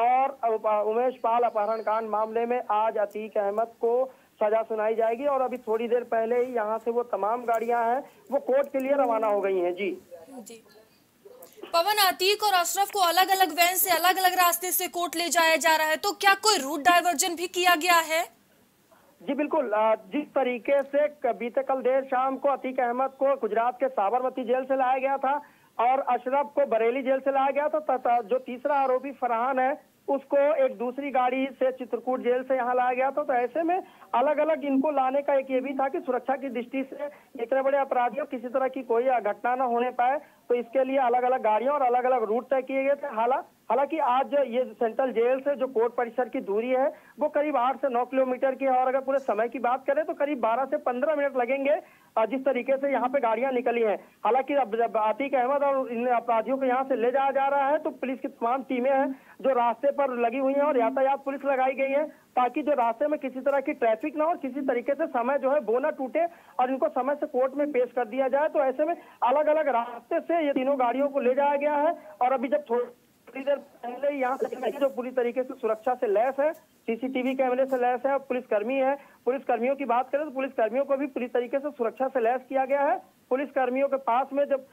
D: और उमेश पाल अपहरण कांड मामले में आज अतीक अहमद को सजा सुनाई जाएगी। और अभी थोड़ी देर पहले ही यहाँ से वो तमाम गाड़ियां हैं वो कोर्ट के लिए रवाना हो गई हैं। जी
B: जी पवन, अतीक और अशरफ को अलग अलग वैन से अलग अलग रास्ते से कोर्ट ले जाया जा रहा है, तो क्या कोई रूट डायवर्जन भी किया गया है?
D: जी बिल्कुल, जिस तरीके से बीते कल देर शाम को अतीक अहमद को गुजरात के साबरमती जेल से लाया गया था और अशरफ को बरेली जेल से लाया गया था, तथा जो तीसरा आरोपी फरहान है उसको एक दूसरी गाड़ी से चित्रकूट जेल से यहाँ लाया गया था। तो ऐसे में अलग अलग इनको लाने का एक ये भी था कि सुरक्षा की दृष्टि से इतने बड़े अपराधियों किसी तरह की कोई घटना न होने पाए, तो इसके लिए अलग अलग गाड़ियों और अलग अलग रूट तय किए गए थे। हालांकि हालांकि आज ये सेंट्रल जेल से जो कोर्ट परिसर की दूरी है वो करीब आठ से नौ किलोमीटर की है और अगर पूरे समय की बात करें तो करीब बारह से पंद्रह मिनट लगेंगे जिस तरीके से यहाँ पे गाड़ियां निकली हैं। हालांकि अब जब अतीक अहमद और इन अपराधियों को यहाँ से ले जाया जा रहा है तो पुलिस की तमाम टीमें हैं जो रास्ते पर लगी हुई हैं और यातायात पुलिस लगाई गई है, ताकि जो रास्ते में किसी तरह की ट्रैफिक ना हो और किसी तरीके से समय जो है वो ना टूटे और इनको समय से कोर्ट में पेश कर दिया जाए। तो ऐसे में अलग अलग रास्ते से ये तीनों गाड़ियों को ले जाया गया है और अभी जब थोड़ी देर पहले यहाँ जो पूरी तरीके से सुरक्षा से लैस है, सीसीटीवी कैमरे से लैस है, पुलिसकर्मी है। पुलिसकर्मियों की बात करें तो पुलिसकर्मियों को भी पूरी तरीके से सुरक्षा से लैस किया गया है। पुलिसकर्मियों के पास में जब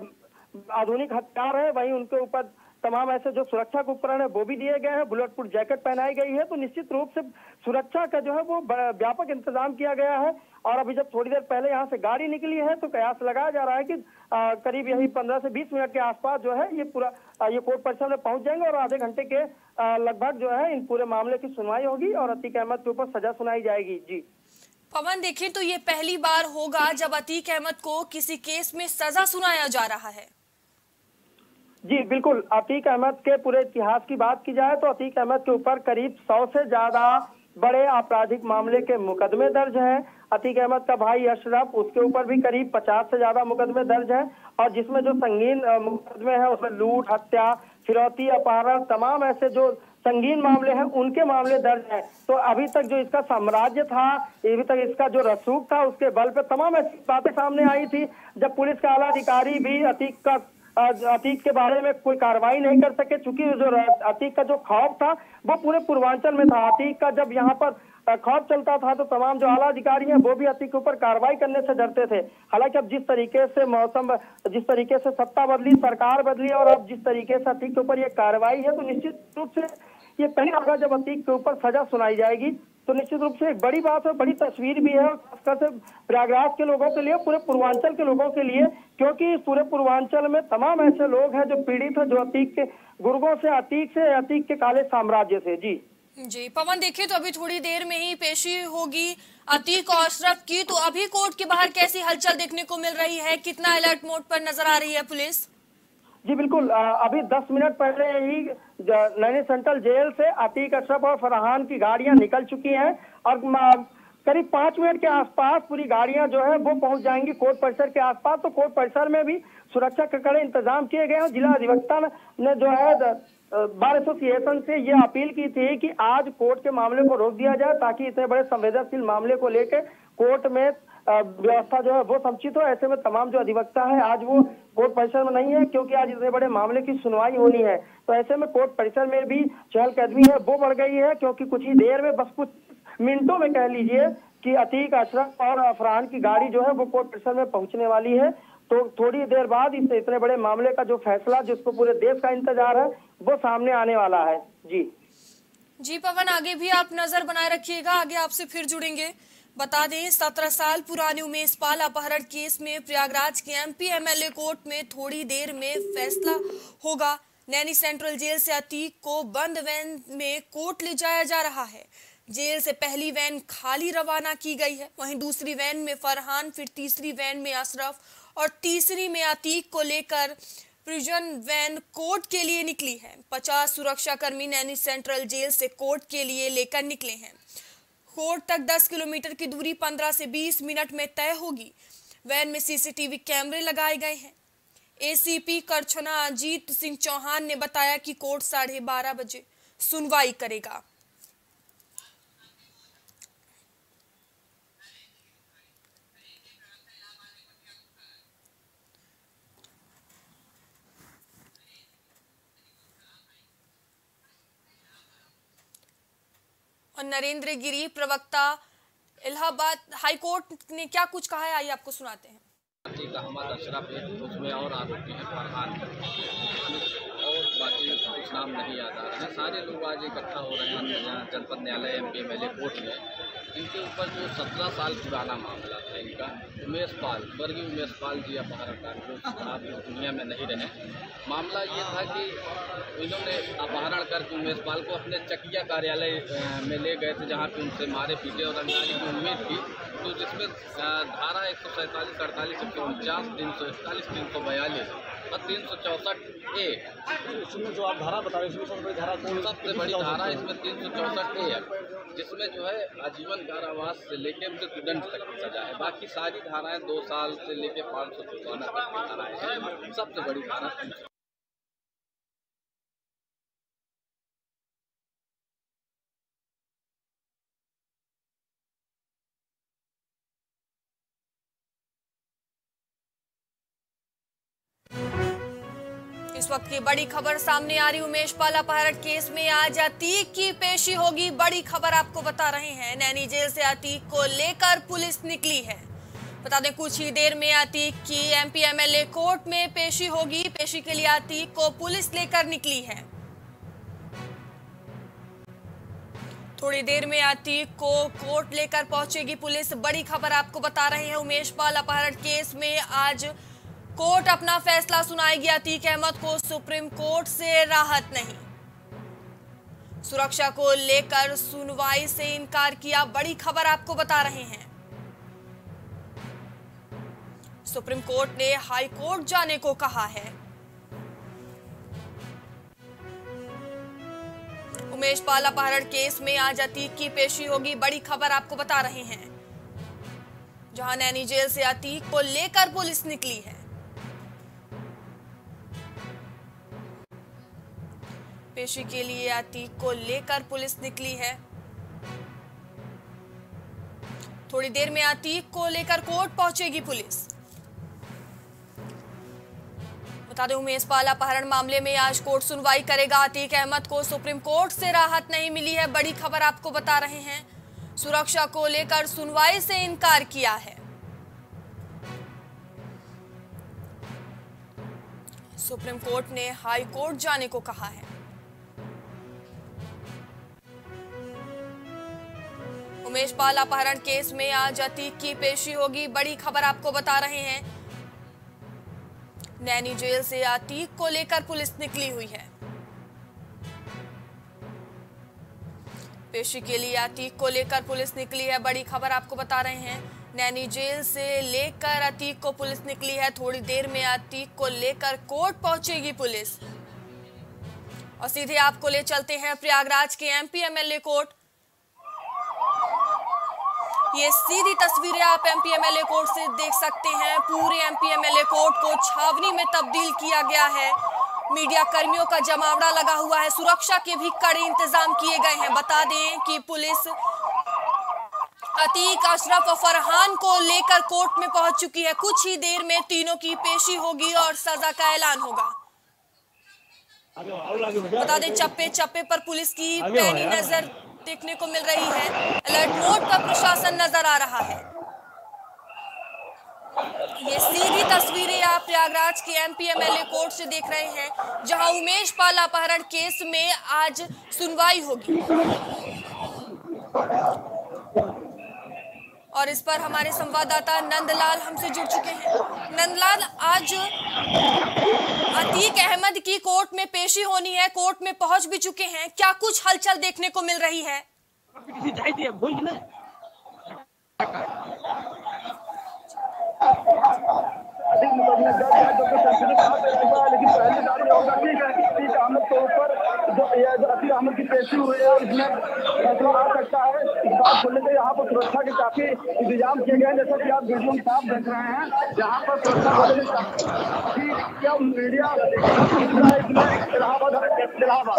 D: आधुनिक हथियार है वहीं उनके ऊपर तमाम ऐसे जो सुरक्षा के उपकरण है वो भी दिए गए हैं, बुलेट प्रूफ जैकेट पहनाई गई है। तो निश्चित रूप से सुरक्षा का जो है वो व्यापक इंतजाम किया गया है। और अभी जब थोड़ी देर पहले यहाँ से गाड़ी निकली है तो कयास लगाया जा रहा है कि आ, करीब यही पंद्रह से बीस मिनट के आसपास जो है ये पूरा आ, ये कोर्ट परिसर में पहुंच जाएंगे और आधे घंटे के लगभग जो है इन पूरे मामले की सुनवाई होगी और अतीक अहमद के ऊपर सजा सुनाई जाएगी। जी
B: पवन, देखिए तो ये पहली बार होगा जब अतीक अहमद को किसी केस में सजा सुनाया जा रहा है।
D: जी बिल्कुल, अतीक अहमद के पूरे इतिहास की बात की जाए तो अतीक अहमद के ऊपर करीब सौ से ज्यादा बड़े आपराधिक मामले के मुकदमे दर्ज हैं। अतीक अहमद का भाई अशरफ, उसके ऊपर भी करीब पचास से ज्यादा मुकदमे दर्ज हैं और जिसमें जो संगीन मुकदमे हैं उसमें लूट, हत्या, फिरौती, अपहरण, तमाम ऐसे जो संगीन मामले हैं उनके मामले दर्ज हैं। तो अभी तक जो इसका साम्राज्य था, अभी तक इसका जो रसूख था, उसके बल पे तमाम ऐसी बातें सामने आई थी। जब पुलिस का आला अधिकारी भी अतीक का अतीक के बारे में कोई कार्रवाई नहीं कर सके, चूंकि जो अतीक का जो खौफ था वो पूरे पूर्वांचल में था। अतीक का जब यहाँ पर खौफ चलता था तो तमाम जो आला अधिकारी हैं वो भी अतीक के ऊपर कार्रवाई करने से डरते थे। हालांकि अब जिस तरीके से मौसम, जिस तरीके से सत्ता बदली, सरकार बदली और अब जिस तरीके से अतीक के ऊपर ये कार्रवाई है तो निश्चित रूप से ये पहली बार जब अतीक के ऊपर सजा सुनाई जाएगी तो निश्चित रूप से एक बड़ी बात है, बड़ी तस्वीर भी है, खासकर से प्रयागराज के लोगों के लिए, पूरे पूर्वांचल के लोगों के लिए, क्योंकि इस पूरे पूर्वांचल में तमाम ऐसे लोग हैं जो पीड़ित है, जो अतीक के गुर्गों से, अतीक से, अतीक के काले साम्राज्य से। जी
B: जी पवन, देखिए तो अभी थोड़ी देर में ही पेशी होगी अतीक और अशरफ की, तो अभी कोर्ट के बाहर कैसी हलचल देखने को मिल रही है? कितना अलर्ट मोड पर नजर आ रही है पुलिस?
D: जी बिल्कुल, अभी दस मिनट पहले ही नैनी सेंट्रल जेल से अतीक, अशरफ और फरहान की गाड़ियां निकल चुकी हैं और करीब पांच मिनट के आसपास पूरी गाड़ियां जो है वो पहुंच जाएंगी कोर्ट परिसर के आसपास। तो कोर्ट परिसर में भी सुरक्षा के कड़े इंतजाम किए गए हैं। जिला अधिवक्ता ने जो है बार एसोसिएशन से ये अपील की थी कि आज कोर्ट के मामले को रोक दिया जाए ताकि इतने बड़े संवेदनशील मामले को लेकर कोर्ट में व्यवस्था जो है वो समुचित हो। ऐसे में तमाम जो अधिवक्ता है आज वो कोर्ट परिसर में नहीं है क्योंकि आज इतने बड़े मामले की सुनवाई होनी है। तो ऐसे में कोर्ट परिसर में भी चहलकदमी है वो बढ़ गई है क्योंकि कुछ ही देर में, बस कुछ मिनटों में कह लीजिए कि अतीक, अशरफ और फरहान की गाड़ी जो है वो कोर्ट परिसर में पहुंचने वाली है। तो थोड़ी देर बाद इस इतने बड़े मामले का जो फैसला, जिसको पूरे देश का इंतजार है, वो सामने आने वाला है। जी
B: जी पवन, आगे भी आप नजर बनाए रखिएगा, आगे आपसे फिर जुड़ेंगे। बता दें, सत्रह साल पुराने उमेश पाल अपहरण केस में प्रयागराज के एमपी एमएलए कोर्ट में थोड़ी देर में फैसला होगा। नैनी सेंट्रल जेल से अतीक को बंद वैन में कोर्ट ले जाया जा रहा है। जेल से पहली वैन खाली रवाना की गई है, वहीं दूसरी वैन में फरहान, फिर तीसरी वैन में अशरफ और तीसरी में अतीक को लेकर प्रिजन वैन कोर्ट के लिए निकली है। पचास सुरक्षाकर्मी नैनी सेंट्रल जेल से कोर्ट के लिए लेकर निकले हैं। कोर्ट तक दस किलोमीटर की दूरी पंद्रह से बीस मिनट में तय होगी। वैन में सीसीटीवी कैमरे लगाए गए हैं। एसीपी करछना अजीत सिंह चौहान ने बताया कि कोर्ट साढ़े बारह बजे सुनवाई करेगा। और नरेंद्र गिरी, प्रवक्ता इलाहाबाद हाईकोर्ट ने क्या कुछ कहा है, आइए आपको सुनाते हैं।
F: अहमद अशरफ है, उसमें और आरोपी हैं फरहान और बाकी कुछ नाम नहीं याद आ रहे हैं। सारे लोग आज इकट्ठा हो रहे हैं यहाँ जनपद न्यायालय एमपी एमएलए कोर्ट में। इनके ऊपर जो सत्रह साल पुराना मामला था इनका, उमेश पाल, स्वर्गीय उमेश पाल जी अपहरणकार जो आप दुनिया में नहीं रहे। मामला ये था कि इन्होंने अपहरण करके उमेश पाल को अपने चकिया कार्यालय में ले गए थे, जहाँ पे उनसे मारे पीटे और रंगदारी की उम्मीद थी। तो जिसमें धारा एक सौ सैंतालीस अड़तालीस एक सौ उनचास तीन सौ इकतालीस तीन सौ बयालीस और तीन सौ चौंसठ ए,
G: इसमें जो आप धारा बता रहे हैं सबसे बड़ी धारा कौन?
F: सबसे बड़ी धारा इसमें तीन सौ चौंसठ ए है, जिसमें जो है आजीवन कारावास से लेकर मृत्युदंड तक की सजा है। बाकी सारी धाराएं दो साल से लेकर पाँच सौ चौवाना तक की धाराएं हैं। सबसे बड़ी धारा
B: इस वक्त की बड़ी खबर सामने आ रही। उमेश पाल अपहरण केस में आज अतीक की पेशी होगी। बड़ी खबर आपको बता रहे हैं, नैनी जेल से अतीक को लेकर पुलिस निकली है। बता दें कुछ ही देर में अतीक की एमपी एमएलए कोर्ट में पेशी होगी। पेशी के लिए अतीक को पुलिस लेकर निकली है। थोड़ी देर में अतीक को कोर्ट लेकर पहुंचेगी पुलिस। बड़ी खबर आपको बता रहे हैं, उमेश पाल अपहरण केस में आज कोर्ट अपना फैसला सुनाएगी। अतीक अहमद को सुप्रीम कोर्ट से राहत नहीं। सुरक्षा को लेकर सुनवाई से इनकार किया। बड़ी खबर आपको बता रहे हैं, सुप्रीम कोर्ट ने हाई कोर्ट जाने को कहा है। उमेश पाल अपहरण केस में आज अतीक की पेशी होगी। बड़ी खबर आपको बता रहे हैं, जहां नैनी जेल से अतीक को लेकर पुलिस निकली है। पेशी के लिए अतीक को लेकर पुलिस निकली है। थोड़ी देर में अतीक को लेकर कोर्ट पहुंचेगी पुलिस। बता दें उमेश पाल अपहरण मामले में आज कोर्ट सुनवाई करेगा। अतीक अहमद को सुप्रीम कोर्ट से राहत नहीं मिली है। बड़ी खबर आपको बता रहे हैं, सुरक्षा को लेकर सुनवाई से इनकार किया है। सुप्रीम कोर्ट ने हाई कोर्ट जाने को कहा है। उमेश पाल अपहरण केस में आज अतीक की पेशी होगी। बड़ी खबर आपको बता रहे हैं, नैनी जेल से अतीक को लेकर पुलिस निकली हुई है। पेशी के लिए अतीक को लेकर पुलिस निकली है। बड़ी खबर आपको बता रहे हैं, नैनी जेल से लेकर अतीक को पुलिस निकली है। थोड़ी देर में अतीक को लेकर कोर्ट पहुंचेगी पुलिस। और सीधे आपको ले चलते हैं प्रयागराज के एमपी एमएलए कोर्ट। ये सीधी तस्वीरें आप एमपी एमएलए कोर्ट से देख सकते हैं। पूरे एमपी एमएलए कोर्ट को छावनी में तब्दील किया गया है। मीडिया कर्मियों का जमावड़ा लगा हुआ है। सुरक्षा के भी कड़े इंतजाम किए गए हैं। बता दें कि पुलिस अतीक, अशरफ और फरहान को लेकर कोर्ट में पहुंच चुकी है। कुछ ही देर में तीनों की पेशी होगी और सजा का ऐलान होगा। बता दें चप्पे चप्पे पर पुलिस की पैनी नजर देखने को मिल रही है। अलर्ट मोड पर प्रशासन नजर आ रहा है। ये सीधी तस्वीरें आप प्रयागराज के एमपी एमएलए कोर्ट से देख रहे हैं, जहां उमेश पाल अपहरण केस में आज सुनवाई होगी। और इस पर हमारे संवाददाता नंदलाल हमसे जुड़ चुके हैं। नंदलाल, आज अतीक अहमद की कोर्ट में पेशी होनी है, कोर्ट में पहुंच भी चुके हैं, क्या कुछ हलचल देखने को मिल रही है?
D: चाहिए भूल ना अधिक मुकदमे दर्ज है जो कि संशोधित कहा जाएगा, लेकिन पहले जारी होगा ठीक है अतीक अहमद के ऊपर जो अतीक अहमद की पेशी हुई है इसमें फैसला आ सकता है। इस बात को लेकर यहाँ पर सुरक्षा के काफी इंतजाम किए गए हैं, जैसा कि आप वीडियो में साफ देख रहे हैं। यहाँ पर सुरक्षा को लेकर काफी क्या मीडिया इलाहाबाद इलाहाबाद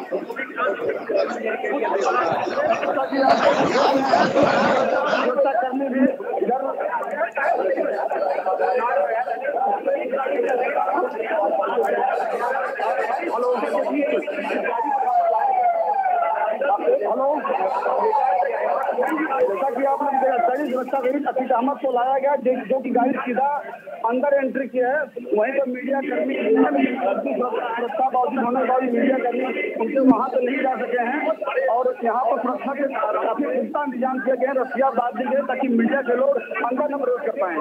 D: सुरक्षा कर्मी भी इधर हेलो हेलो जैसा कि आपने देखा सही सुरक्षा के बीच अतीक अहमद को लाया गया जो कि गाड़ी सीधा अंदर एंट्री की है। वहीं पर मीडिया कर्मी सुरक्षा बावजूद होने के बावजूद मीडिया कर्मी उनके वहां तो नहीं जा सके हैं और यहाँ पर सुरक्षा के काफी पुख्ता इंतजाम किए गए हैं। रस्सियां बांध दी गई ताकि मीडिया के लोग अंदर न प्रवेश कर पाए।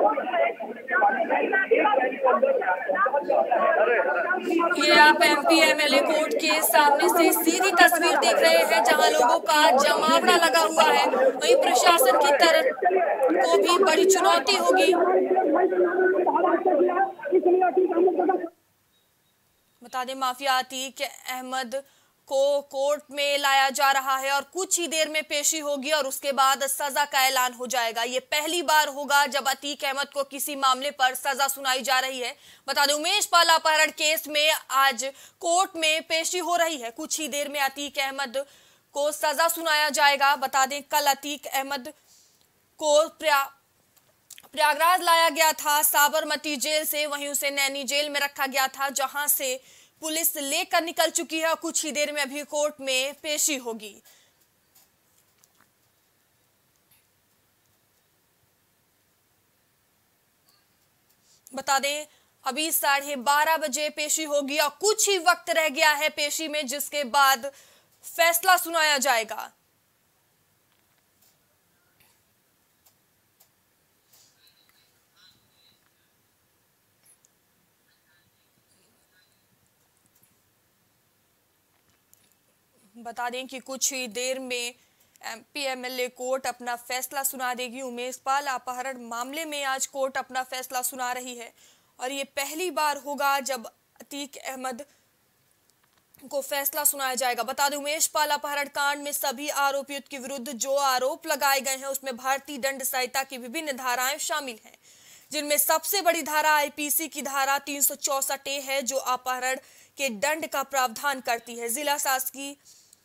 B: ये आप एमपी एमएलए कोर्ट के सामने से सीधी तस्वीर देख रहे हैं जहां लोगों का जमावड़ा लगा हुआ है। वहीं प्रशासन की तरफ को भी बड़ी चुनौती होगी। बता दें माफिया अतीक अहमद को कोर्ट में लाया जा रहा है और कुछ ही देर में पेशी होगी और उसके बाद सजा का ऐलान हो जाएगा। ये पहली बार होगा जब अतीक अहमद को किसी मामले पर सजा सुनाई जा रही है। बता दें उमेश पाल अपहरण केस में आज कोर्ट में पेशी हो रही है। कुछ ही देर में अतीक अहमद को सजा सुनाया जाएगा। बता दें कल अतीक अहमद को प्रया प्रयागराज लाया गया था साबरमती जेल से, वहीं उसे नैनी जेल में रखा गया था जहां से पुलिस लेकर निकल चुकी है और कुछ ही देर में अभी कोर्ट में पेशी होगी। बता दें अभी साढ़े बारह बजे पेशी होगी और कुछ ही वक्त रह गया है पेशी में, जिसके बाद फैसला सुनाया जाएगा। बता दें कि कुछ ही देर में एमपी एमएलए कोर्ट अपना फैसला सुना देगी। उमेश पाल अपहरण मामले में आज कोर्ट अपना फैसला सुना रही है और ये पहली बार होगा जब अतीक अहमद को फैसला सुनाया जाएगा। बता दें उमेश पाल अपहरण कांड में सभी आरोपियों के विरुद्ध जो आरोप लगाए गए हैं उसमें भारतीय दंड संहिता की विभिन्न धाराएं शामिल हैं, जिनमें सबसे बड़ी धारा आईपीसी की धारा तीन सौ चौसठ ए है जो अपहरण के दंड का प्रावधान करती है। जिला शासकीय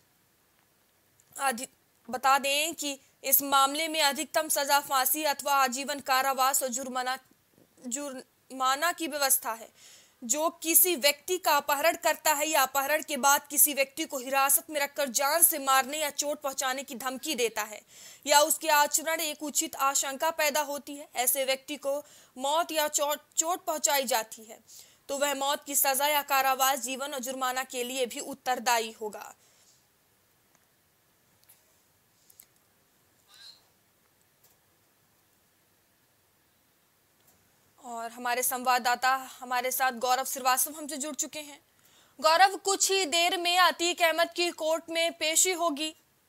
B: बता दें कि इस मामले में अधिकतम सजा फांसी अथवा आजीवन कारावास और जुर्माना जुर्माना की व्यवस्था है। जो किसी व्यक्ति का अपहरण करता है या अपहरण के बाद किसी व्यक्ति को हिरासत में रखकर जान से मारने या चोट पहुंचाने की धमकी देता है या उसके आचरण एक उचित आशंका पैदा होती है, ऐसे व्यक्ति को मौत या चोट चोट पहुंचाई जाती है तो वह मौत की सजा या कारावास, जीवन और जुर्माना के लिए भी उत्तरदायी होगा। और हमारे संवाददाता हमारे साथ गौरव श्रीवास्तव हमसे जुड़ चुके हैं। गौरव, कुछ ही देर में अतीक अहमद की कोर्ट में पेशी होगी।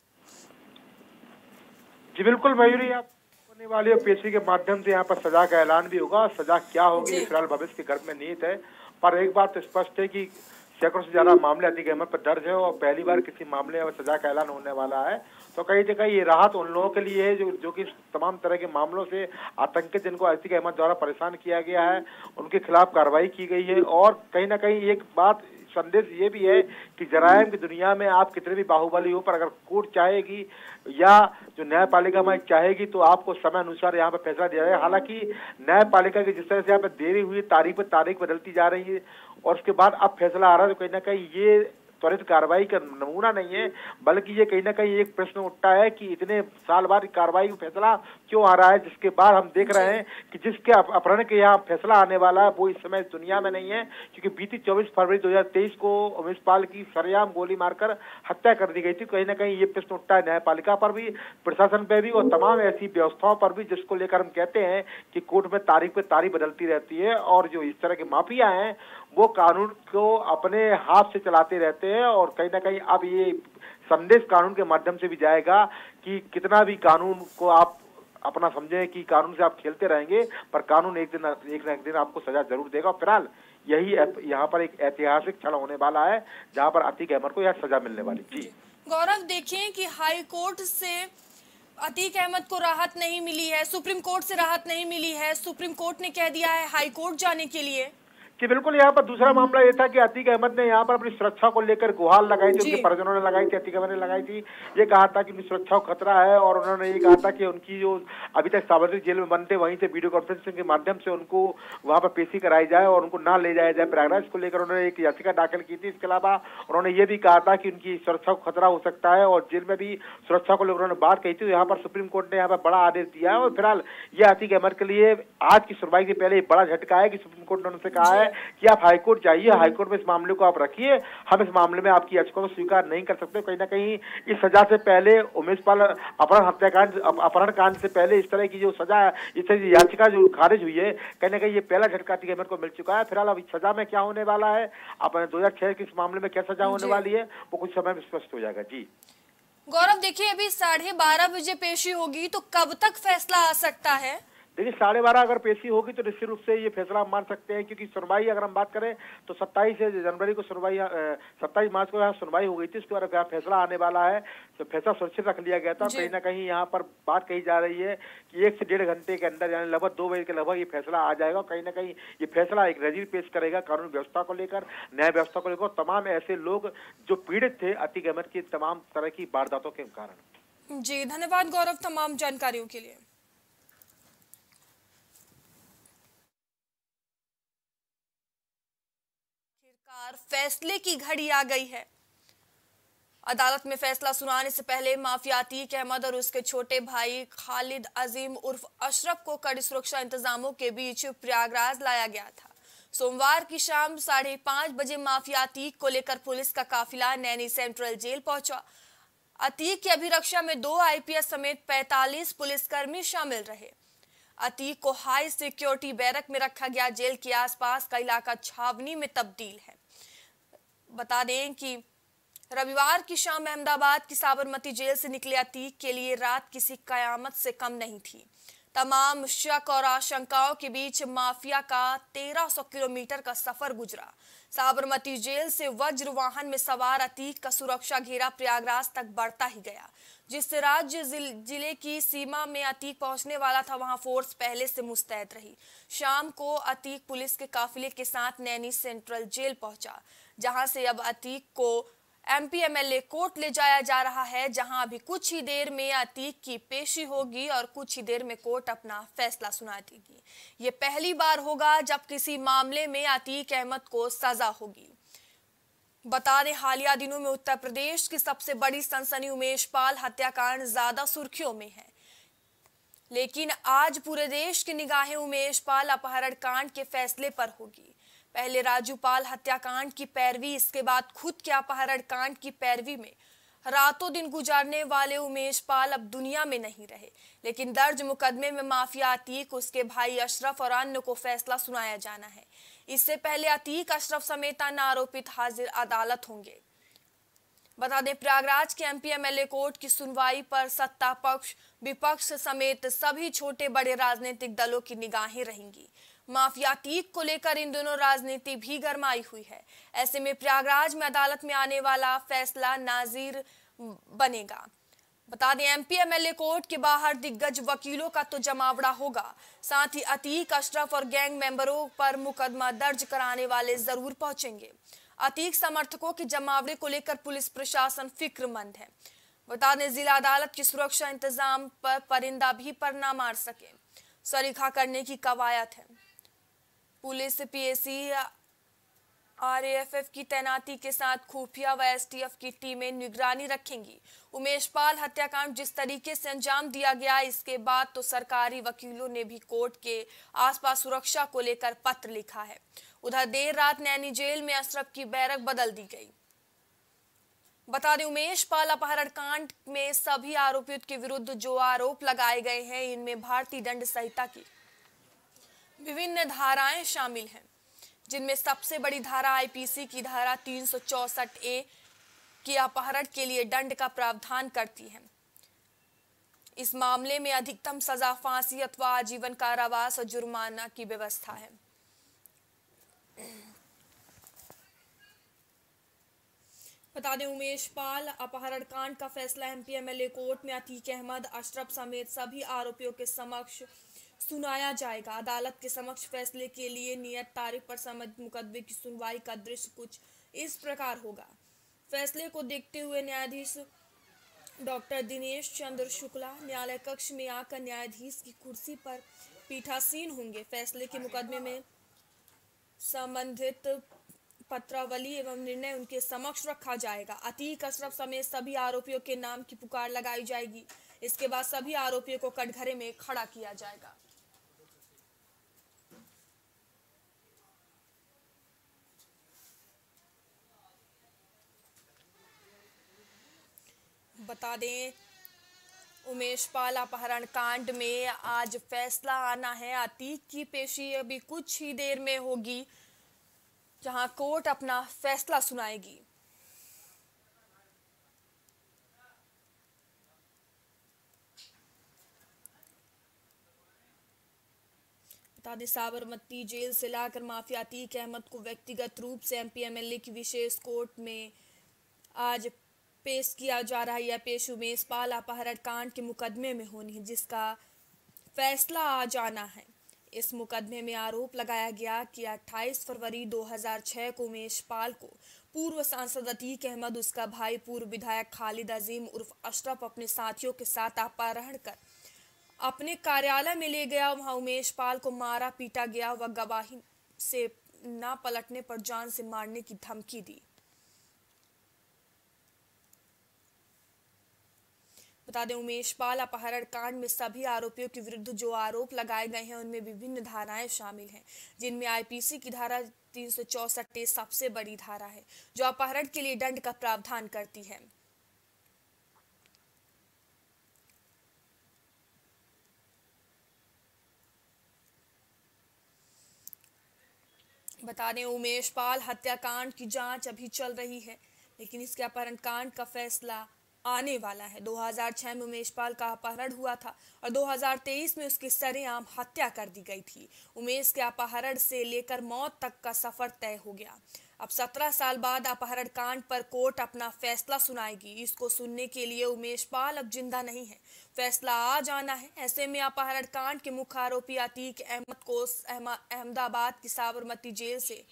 H: जी बिल्कुल मयूरी, आप होने वाली पेशी के माध्यम से यहाँ पर सजा का ऐलान भी होगा। सजा क्या होगी फिलहाल भविष्य के गर्भ में निहित है, पर एक बात तो स्पष्ट है कि सैकड़ों से ज्यादा मामले अतीक अहमद पर दर्ज है और पहली बार किसी मामले में सजा का ऐलान होने वाला है। तो कहीं ना कहीं ये राहत उन लोगों के लिए है जो जो कि तमाम तरह के मामलों से आतंकित, जिनको अतीक अहमद द्वारा परेशान किया गया है, उनके खिलाफ कार्रवाई की गई है। और कहीं ना कहीं एक बात संदेश ये भी है कि जराइम की दुनिया में आप कितने भी बाहुबली हो, पर अगर कोर्ट चाहेगी या जो न्यायपालिका में चाहेगी तो आपको समय अनुसार यहाँ पे फैसला दिया जाएगा। हालांकि न्यायपालिका की जिस तरह से यहाँ पे देरी हुई, तारीख पर तारीख बदलती जा रही है और उसके बाद अब फैसला आ रहा है, तो कहीं ना कहीं ये त्वरित कार्रवाई का नमूना नहीं है, बल्कि ये कहीं ना कहीं एक प्रश्न उठता है कि इतने साल बाद कार्रवाई का फैसला क्यों आ रहा है, जिसके बाद हम देख रहे हैं कि जिसके अपहरण के यहाँ फैसला आने वाला है वो इस समय दुनिया में नहीं है, क्योंकि बीती चौबीस फरवरी दो हजार तेईस को उमेश पाल की सरेआम गोली मारकर हत्या कर दी गई थी। कहीं ना कहीं ये प्रश्न उठता है न्यायपालिका पर भी, प्रशासन पर भी और तमाम ऐसी व्यवस्थाओं पर भी, जिसको लेकर हम कहते हैं कि कोर्ट में तारीख पे तारीख बदलती रहती है और जो इस तरह के माफिया हैं वो कानून को अपने हाथ से चलाते रहते हैं। और कहीं ना कहीं अब ये संदेश कानून के माध्यम से भी जाएगा कि कितना भी कानून को आप अपना समझें कि कानून से आप खेलते रहेंगे, पर कानून एक दिन एक न एक दिन आपको सजा जरूर देगा। फिलहाल यही यहाँ पर एक ऐतिहासिक क्षण होने वाला है जहाँ पर अतीक अहमद को यह सजा मिलने वाली। जी
B: गौरव, देखें कि हाई कोर्ट से अतीक अहमद को राहत नहीं मिली है, सुप्रीम कोर्ट से राहत नहीं मिली है, सुप्रीम कोर्ट ने कह दिया है हाई कोर्ट जाने के लिए।
H: कि बिल्कुल यहाँ पर दूसरा मामला ये था कि अतीक अहमद ने यहाँ पर अपनी सुरक्षा को लेकर गुहार लगाई थी, उनके परिजनों ने लगाई थी, अतीक अहमद ने लगाई थी। ये कहा था कि उनकी सुरक्षा को खतरा है और उन्होंने ये कहा था कि उनकी जो अभी तक साबरमती जेल में बंद थे वहीं से वीडियो कॉन्फ्रेंसिंग के माध्यम से उनको वहाँ पर पेशी कराई जाए और उनको ना ले जाया जाए प्रयागराज। को लेकर उन्होंने एक याचिका दाखिल की थी। इसके अलावा उन्होंने ये भी कहा था कि उनकी सुरक्षा को खतरा हो सकता है और जेल में भी सुरक्षा को लेकर उन्होंने बात कही थी। यहाँ पर सुप्रीम कोर्ट ने यहाँ पर बड़ा आदेश दिया है और फिलहाल यह अतीक अहमद के लिए आज की सुनवाई से पहले बड़ा झटका है कि सुप्रीम कोर्ट ने उनसे कहा है कि आप हाईकोर्ट जाइए, हाईकोर्ट में इस मामले को आप रखिए, हम इस मामले में आपकी याचिका को स्वीकार नहीं कर सकते। कहीं ना कहीं इस सजा से पहले उमेश पाल अपहरण हत्याकांड अपहरण कांड से पहले इस तरह की जो सजा इस याचिका जो खारिज हुई है, कहीं ना कहीं ये पहला झटका अतीक अहमद को मिल चुका है। फिलहाल अब सजा में क्या होने वाला है, अपने दो हजार छह के इस मामले में क्या सजा होने वाली है, वो कुछ समय में स्पष्ट हो जाएगा। जी
B: गौरव, देखिए अभी साढ़े बारह बजे पेशी होगी, तो कब तक फैसला आ सकता है?
H: देखिए साढ़े बारह अगर पेशी होगी तो निश्चित रूप से ये फैसला हम मान सकते हैं, क्योंकि सुनवाई अगर हम बात करें तो सत्ताईस जनवरी को सुनवाई सत्ताईस मार्च को यहाँ सुनवाई हो गई थी, उसके बाद फैसला आने वाला है। तो फैसला सुरक्षित रख लिया गया था। कहीं ना कहीं यहाँ पर बात कही जा रही है कि एक से डेढ़ घंटे के अंदर यानी लगभग दो बजे के लगभग ये फैसला आ जाएगा। कहीं ना कहीं ये फैसला एक नजीर पेश करेगा कानून व्यवस्था को लेकर, न्याय व्यवस्था को लेकर, तमाम ऐसे लोग जो पीड़ित थे अतीक अहमद की तमाम तरह की वारदातों के कारण।
B: जी धन्यवाद गौरव तमाम जानकारियों के लिए। फैसले की घड़ी आ गई है। अदालत में फैसला सुनाने से पहले माफिया अतीक अहमद और उसके छोटे भाई खालिद अजीम उर्फ अशरफ को कड़ी सुरक्षा इंतजामों के बीच प्रयागराज लाया गया था। सोमवार की शाम साढ़े पांच बजे माफिया अतीक को लेकर पुलिस का काफिला नैनी सेंट्रल जेल पहुंचा। अतीक की अभिरक्षा में दो आईपीएस समेत पैंतालीस पुलिसकर्मी शामिल रहे। अतीक को हाई सिक्योरिटी बैरक में रखा गया। जेल के आसपास का इलाका छावनी में तब्दील है। बता दें कि रविवार की शाम अहमदाबाद की साबरमती जेल से निकले अतीक के लिए रात किसी कयामत से कम नहीं थी। तमाम शक और आशंकाओं के बीच माफिया का तेरह सौ किलोमीटर का सफर गुजरा। साबरमती जेल से वज्र वाहन में सवार अतीक का सुरक्षा घेरा प्रयागराज तक बढ़ता ही गया। जिस राज्य जिले की सीमा में अतीक पहुंचने वाला था वहां फोर्स पहले से मुस्तैद रही। शाम को अतीक पुलिस के काफिले के साथ नैनी सेंट्रल जेल पहुंचा, जहां से अब अतीक को एमपी एमएलए कोर्ट ले जाया जा रहा है, जहां अभी कुछ ही देर में अतीक की पेशी होगी और कुछ ही देर में कोर्ट अपना फैसला सुना देगी। ये पहली बार होगा जब किसी मामले में अतीक अहमद को सजा होगी। बता दें हालिया दिनों में उत्तर प्रदेश की सबसे बड़ी सनसनी उमेश पाल हत्याकांड ज्यादा सुर्खियों में है, लेकिन आज पूरे देश की निगाहें उमेश पाल अपहरण कांड के फैसले पर होगी। पहले राजू पाल हत्याकांड की पैरवी, इसके बाद खुद के अपहरण कांड की पैरवी में रातों दिन गुजारने वाले उमेश पाल अब दुनिया में नहीं रहे, लेकिन दर्ज मुकदमे में माफिया अतीक, उसके भाई अशरफ और अन्य को फैसला सुनाया जाना है। इससे पहले अतीक, अशरफ समेत अन्य आरोपित हाजिर अदालत होंगे। बता दें प्रयागराज के एमपी एमएलए कोर्ट की सुनवाई पर सत्ता पक्ष, विपक्ष समेत सभी छोटे बड़े राजनीतिक दलों की निगाहें रहेंगी। माफिया अतीक को लेकर इन दोनों राजनीति भी गरमाई हुई है। ऐसे में प्रयागराज में अदालत में आने वाला फैसला नाजीर बनेगा। बता दें एमपी एमएलए कोर्ट के बाहर दिग्गज वकीलों का तो जमावड़ा होगा, साथ ही अतीक, अशरफ और गैंग मेंबरों पर मुकदमा दर्ज कराने वाले जरूर पहुंचेंगे। अतीक समर्थकों के जमावड़े को लेकर पुलिस प्रशासन फिक्रमंद है। बता दें जिला अदालत की सुरक्षा इंतजाम पर परिंदा भी पर ना मार सके, सरीखा करने की कवायद है। पुलिस, पीएसी, आरएएफ की तैनाती के साथ खुफिया व एसटीएफ की टीमें निगरानी रखेंगी। उमेश पाल हत्याकांड जिस तरीके से अंजाम दिया गया, इसके बाद तो सरकारी वकीलों ने भी कोर्ट के आसपास सुरक्षा को लेकर पत्र लिखा है। उधर देर रात नैनी जेल में अशरफ की बैरक बदल दी गई। बता दें उमेश पाल अपहरण कांड में सभी आरोपियों के विरुद्ध जो आरोप लगाए गए हैं, इनमें भारतीय दंड संहिता की विभिन्न धाराएं शामिल हैं, जिनमें सबसे बड़ी धारा आईपीसी की धारा तीन सौ चौसठ ए की अपहरण के लिए दंड का प्रावधान करती है। इस मामले में अधिकतम सजा फांसी अथवा आजीवन कारावास और जुर्माना की व्यवस्था है। बता दें, उमेश पाल अपहरण कांड का फैसला एमपी एमएलए कोर्ट में अतीक अहमद, अशरफ समेत सभी आरोपियों के समक्ष सुनाया जाएगा। अदालत के समक्ष फैसले के लिए नियत तारीख पर संबंधित मुकदमे की सुनवाई का दृश्य कुछ इस प्रकार होगा। फैसले को देखते हुए न्यायाधीश डॉक्टर दिनेश चंद्र शुक्ला न्यायालय कक्ष में आकर न्यायाधीश की कुर्सी पर पीठासीन होंगे। फैसले के मुकदमे में संबंधित पत्रावली एवं निर्णय उनके समक्ष रखा जाएगा। अतीक, अशरफ समेत सभी आरोपियों के नाम की पुकार लगाई जाएगी। इसके बाद सभी आरोपियों को कटघरे में खड़ा किया जाएगा। बता दें, उमेश पाल अपहरण कांड में आज फैसला आना है। अतीक की पेशी अभी कुछ ही देर में होगी, जहां कोर्ट अपना फैसला सुनाएगी। बता दें, साबरमती जेल से लाकर माफिया अतीक अहमद को व्यक्तिगत रूप से एमपी एमएलए की विशेष कोर्ट में आज पेश किया जा रहा है। यह पेश उमेश पाल अपहरण कांड के मुकदमे में होनी है, जिसका फैसला आज आना है। इस मुकदमे में आरोप लगाया गया कि अट्ठाईस फरवरी दो हज़ार छह को उमेश पाल को पूर्व सांसद अतीक अहमद, उसका भाई पूर्व विधायक खालिद अजीम उर्फ अशरफ अपने साथियों के साथ अपहरण कर अपने कार्यालय में ले गया। वहां उमेश पाल को मारा पीटा गया व गवाही से न पलटने पर जान से मारने की धमकी दी। बता दें, उमेश पाल अपहरण कांड में सभी आरोपियों के विरुद्ध जो आरोप लगाए गए हैं उनमें विभिन्न धाराएं शामिल हैं, जिनमें आईपीसी की धारा तीन सौ चौसठ सबसे बड़ी धारा है, जो अपहरण के लिए दंड का प्रावधान करती है। बता दें, उमेश पाल हत्याकांड की जांच अभी चल रही है, लेकिन इसके अपहरण कांड का फैसला आने वाला है। दो हज़ार छह में उमेश पाल का अपहरण हुआ था और दो हज़ार तेईस में उसकी सरेआम हत्या कर दी गई थी। उमेश के अपहरण से लेकर मौत तक का सफर तय हो गया। अब सत्रह साल बाद अपहरण कांड पर कोर्ट अपना फैसला सुनाएगी। इसको सुनने के लिए उमेश पाल अब जिंदा नहीं है, फैसला आ जाना है। ऐसे में अपहरण कांड के मुख्य आरोपी अतीक अहमद को अहमदाबाद की साबरमती जेल से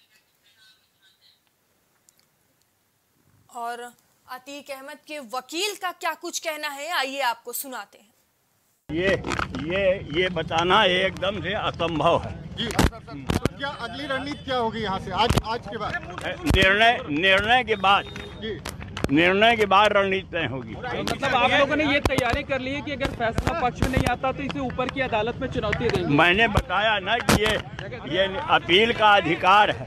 B: और अतीक अहमद के वकील का क्या कुछ कहना है, आइए आपको सुनाते हैं।
I: ये ये ये बताना एकदम से असंभव है
J: जी। तो क्या अगली रणनीति क्या होगी यहाँ से आज आज के बाद?
I: निर्णय निर्णय के बाद
J: जी
I: निर्णय के बाद रणनीति तय होगी।
K: मतलब आप लोगों ने ये तैयारी कर ली है कि अगर फैसला पक्ष में नहीं आता तो इसे ऊपर की अदालत में चुनौती देंगे?
I: मैंने बताया ना कि ये ये अपील का अधिकार है।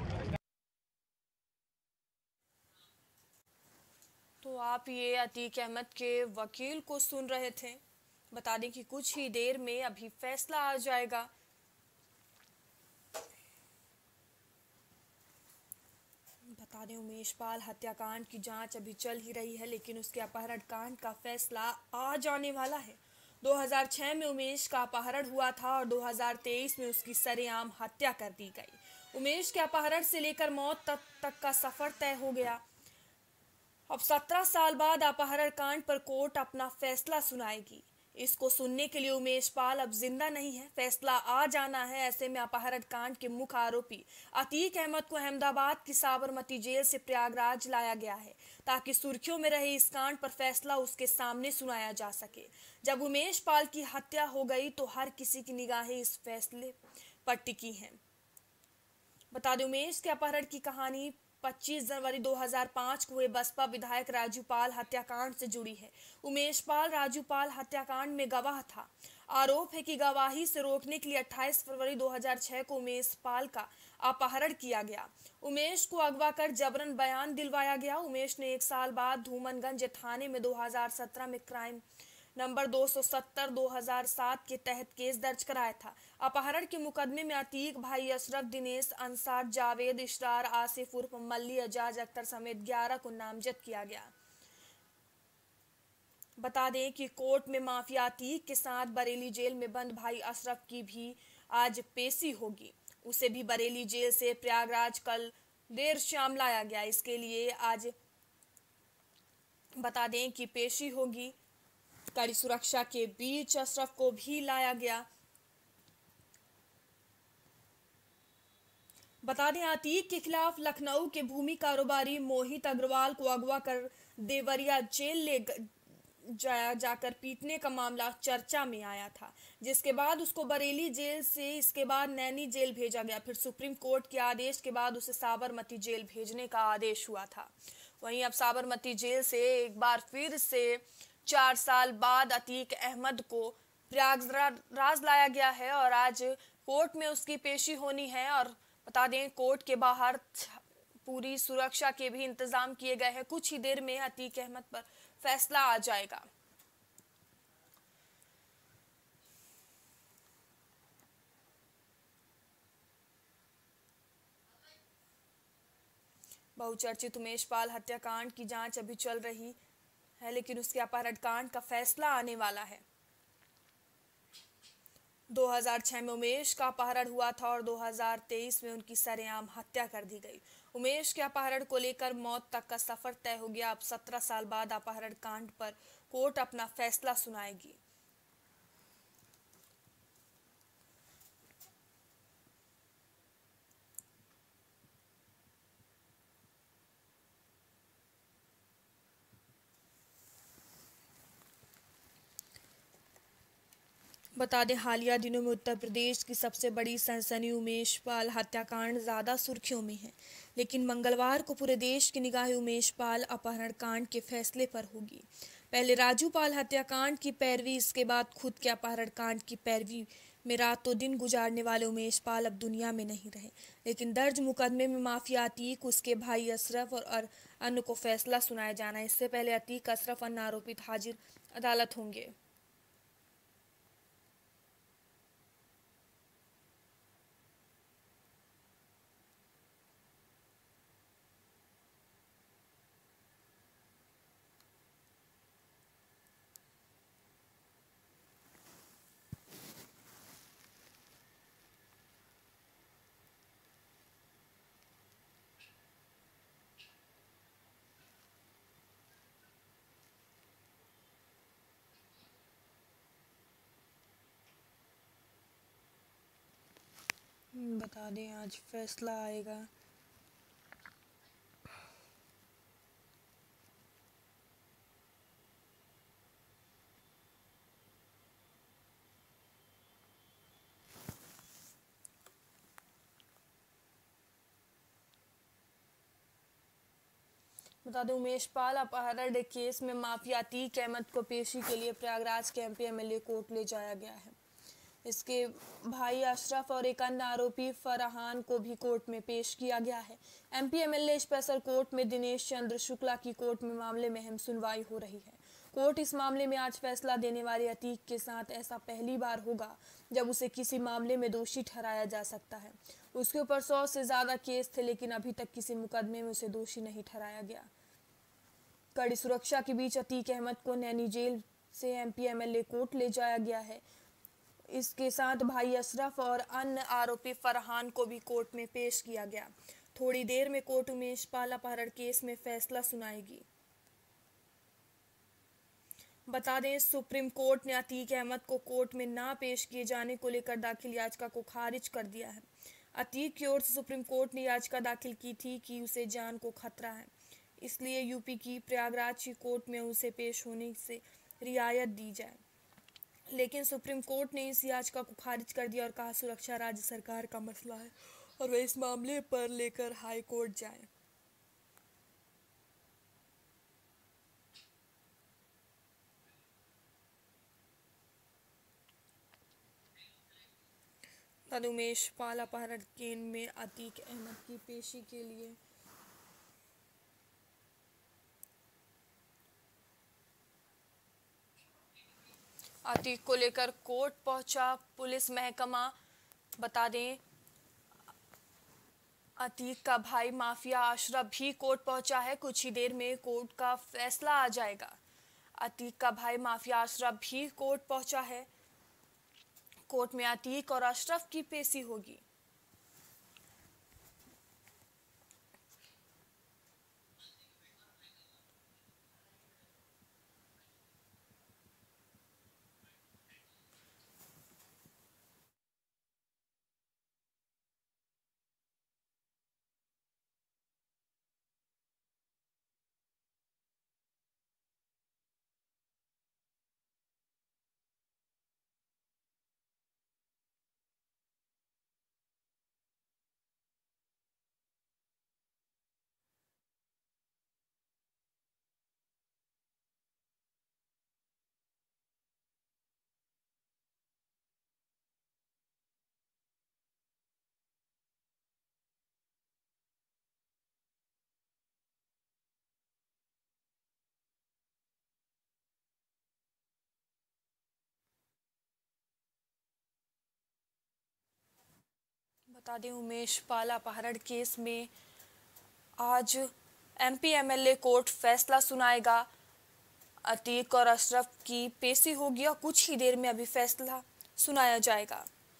B: तो आप ये अतीक अहमद के वकील को सुन रहे थे। बता दें कि कुछ ही देर में अभी फैसला आ जाएगा। बता दें, उमेश पाल हत्याकांड की जांच अभी चल ही रही है, लेकिन उसके अपहरण कांड का फैसला आ जाने वाला है। दो हज़ार छह में उमेश का अपहरण हुआ था और दो हज़ार तेईस में उसकी सरेआम हत्या कर दी गई। उमेश के अपहरण से लेकर मौत तक, तक का सफर तय हो गया। अब सत्रह साल बाद अपहरण कांड पर कोर्ट अपना फैसला सुनाएगी। इसको सुनने के लिए उमेश पाल अब जिंदा नहीं है, फैसला आ जाना है। ऐसे में अपहरण कांड के मुख्य आरोपी अतीक अहमद को अहमदाबाद की साबरमती जेल से प्रयागराज लाया गया है, ताकि सुर्खियों में रहे इस कांड पर फैसला उसके सामने सुनाया जा सके। जब उमेश पाल की हत्या हो गई तो हर किसी की निगाहें इस फैसले पर टिकी हैं। बता दें, उमेश के अपहरण की कहानी पच्चीस जनवरी दो हज़ार पाँच को हुए बसपा विधायक राजू पाल हत्याकांड से जुड़ी है। उमेश पाल राजू पाल हत्याकांड में गवाह था। आरोप है कि गवाही से रोकने के लिए अट्ठाईस फरवरी दो हज़ार छह को उमेश पाल का अपहरण किया गया। उमेश को अगवा कर जबरन बयान दिलवाया गया। उमेश ने एक साल बाद धूमनगंज थाने में दो हज़ार सत्रह में क्राइम नंबर दो सौ सत्तर दो हज़ार सात के तहत केस दर्ज कराया था। अपहरण के मुकदमे में अतीक, भाई अशरफ, दिनेश, अंसार, जावेद, इशरार, आसिफ उर्फ मल्ली, एजाज अख्तर समेत ग्यारह को नामजद किया गया। बता दें कि कोर्ट में माफिया अतीक के साथ बरेली जेल में बंद भाई अशरफ की भी आज पेशी होगी। उसे भी बरेली जेल से प्रयागराज कल देर शाम लाया गया। इसके लिए आज बता दें कि पेशी होगी। कड़ी सुरक्षा के बीच अशरफ को भी लाया गया। बता दें अतीक के खिलाफ लखनऊ के भूमि कारोबारी मोहित अग्रवाल को अगवा कर देवरिया जेल ले जाया जाकर पीटने का मामला चर्चा में आया था, जिसके बाद उसको बरेली जेल से इसके बाद नैनी जेल भेजा गया। फिर सुप्रीम कोर्ट के आदेश के बाद उसे साबरमती जेल भेजने का आदेश हुआ था। वहीं अब साबरमती जेल से एक बार फिर से चार साल बाद अतीक अहमद को प्रयागराज लाया गया है और आज कोर्ट में उसकी पेशी होनी है। और बता दें कोर्ट के बाहर पूरी सुरक्षा के भी इंतजाम किए गए हैं। कुछ ही देर में अतीक अहमद पर फैसला आ जाएगा। बहुचर्चित उमेश पाल हत्याकांड की जांच अभी चल रही है, लेकिन उसके अपहरण कांड का फैसला आने वाला है। दो हज़ार छह में उमेश का अपहरण हुआ था और दो हज़ार तेईस में उनकी सरेआम हत्या कर दी गई। उमेश के अपहरण को लेकर मौत तक का सफर तय हो गया। अब सत्रह साल बाद अपहरण कांड पर कोर्ट अपना फैसला सुनाएगी। बता दें हालिया दिनों में उत्तर प्रदेश की सबसे बड़ी सनसनी उमेश पाल हत्याकांड ज़्यादा सुर्खियों में है, लेकिन मंगलवार को पूरे देश की निगाहें उमेश पाल अपहरण कांड के फैसले पर होगी। पहले राजू पाल हत्याकांड की पैरवी, इसके बाद खुद के अपहरण कांड की पैरवी में रातों दिन गुजारने वाले उमेश पाल अब दुनिया में नहीं रहे, लेकिन दर्ज मुकदमे में माफिया अतीक, उसके भाई अशरफ और अन्य को फैसला सुनाया जाना है। इससे पहले अतीक, अशरफ अन्य आरोपित हाजिर अदालत होंगे। बता दें आज फैसला आएगा। बता दें उमेश पाल अपहरण केस में माफिया अतीक अहमद को पेशी के लिए प्रयागराज के एमपी एमएलए कोर्ट ले जाया गया है। इसके भाई अशरफ और एक अन्य आरोपी फरहान को भी कोर्ट में पेश किया गया है। एमपी एमएलए स्पेशल कोर्ट में दिनेश चंद्र शुक्ला की कोर्ट में मामले में अहम सुनवाई हो रही है। कोर्ट इस मामले में आज फैसला देने वाले अतीक के साथ ऐसा पहली बार होगा जब उसे किसी मामले में दोषी ठहराया जा सकता है। उसके ऊपर सौ से ज्यादा केस थे, लेकिन अभी तक किसी मुकदमे में उसे दोषी नहीं ठहराया गया। कड़ी सुरक्षा के बीच अतीक अहमद को नैनी जेल से एमपी एमएलए कोर्ट ले जाया गया है। इसके साथ भाई अशरफ और अन्य आरोपी फरहान को भी कोर्ट में पेश किया गया। थोड़ी देर में कोर्ट उमेश पाल अपहरण केस में फैसला सुनाएगी। बता दें सुप्रीम कोर्ट ने अतीक अहमद को कोर्ट में ना पेश किए जाने को लेकर दाखिल याचिका को खारिज कर दिया है। अतीक की ओर से सुप्रीम कोर्ट ने याचिका दाखिल की थी कि उसे जान को खतरा है, इसलिए यूपी की प्रयागराज की कोर्ट में उसे पेश होने से रियायत दी जाए, लेकिन सुप्रीम कोर्ट ने इस याचिका को खारिज कर दिया और कहा सुरक्षा राज्य सरकार का मसला है और वे इस मामले पर लेकर हाई कोर्ट जाएं। उमेश पाल अपहरण केस में अतीक अहमद की पेशी के लिए अतीक को लेकर कोर्ट पहुंचा पुलिस महकमा। बता दें अतीक का भाई माफिया अशरफ भी कोर्ट पहुंचा है। कुछ ही देर में कोर्ट का फैसला आ जाएगा। अतीक का भाई माफिया अशरफ भी कोर्ट पहुंचा है। कोर्ट में अतीक और अशरफ की पेशी होगी। बता दें, उमेश पाल अपहरण केस में आज एमपी एमएलए कोर्ट फैसला सुनाएगा। अतीक और अशरफ की पेशी होगी और कुछ ही देर में अभी फैसला सुनाया जाएगा।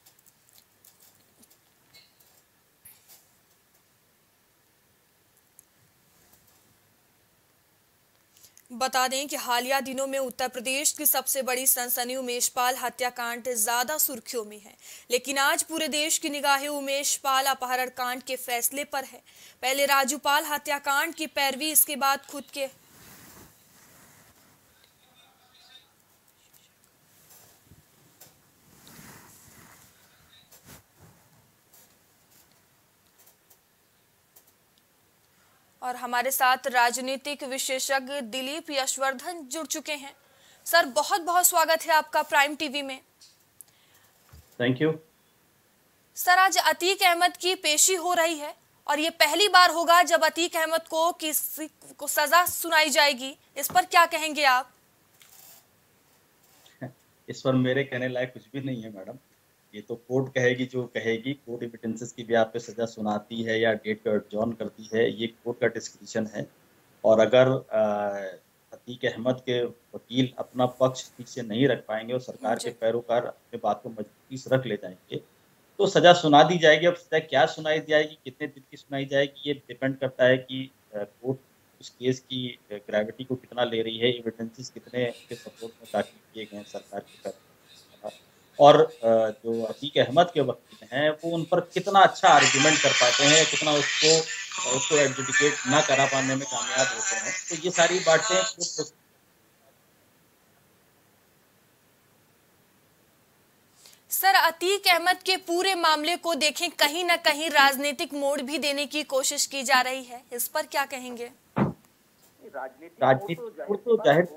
B: बता दें कि हालिया दिनों में उत्तर प्रदेश की सबसे बड़ी सनसनी उमेश पाल हत्याकांड ज्यादा सुर्खियों में है, लेकिन आज पूरे देश की निगाहें उमेश पाल अपहरण कांड के फैसले पर है। पहले राजू पाल हत्याकांड की पैरवी, इसके बाद खुद के और हमारे साथ राजनीतिक विशेषज्ञ दिलीप यशवर्धन जुड़ चुके हैं। सर, बहुत बहुत स्वागत है आपका प्राइम टीवी में।
L: थैंक यू
B: सर, आज अतीक अहमद की पेशी हो रही है और ये पहली बार होगा जब अतीक अहमद को किसी को सजा सुनाई जाएगी। इस पर क्या कहेंगे आप?
L: इस पर मेरे कहने लायक कुछ भी नहीं है मैडम। ये तो कोर्ट कहेगी जो कहेगी। कोर्ट एविडेंसेस की भी आप पे सजा सुनाती है या डेट का एडजॉर्न करती है, ये कोर्ट का डिस्क्रिप्शन है। और अगर अतीक अहमद के वकील अपना पक्ष ठीक से नहीं रख पाएंगे और सरकार के पैरोकार अपने बात को मजबूती से रख ले जाएंगे तो सजा सुना दी जाएगी। अब सजा क्या सुनाई जाएगी, कितने दिन की सुनाई जाएगी, ये डिपेंड करता है कि कोर्ट उस केस की ग्रेविटी को कितना ले रही है, एविडेंसेस कितने के सपोर्ट में दाखिल किए गए हैं सरकार की तरफ। और जो अतीक अहमद के वकील हैं वो उन पर कितना अच्छा आर्गुमेंट कर पाते हैं, कितना उसको उसको एडजुडिकेट ना करा पाने में कामयाब होते हैं। तो ये सारी बातें
B: सर, अतीक अहमद के पूरे मामले को देखें, कहीं ना कहीं राजनीतिक मोड़ भी देने की कोशिश की जा रही है। इस पर क्या कहेंगे?
L: राजनीतिक तो जाहिर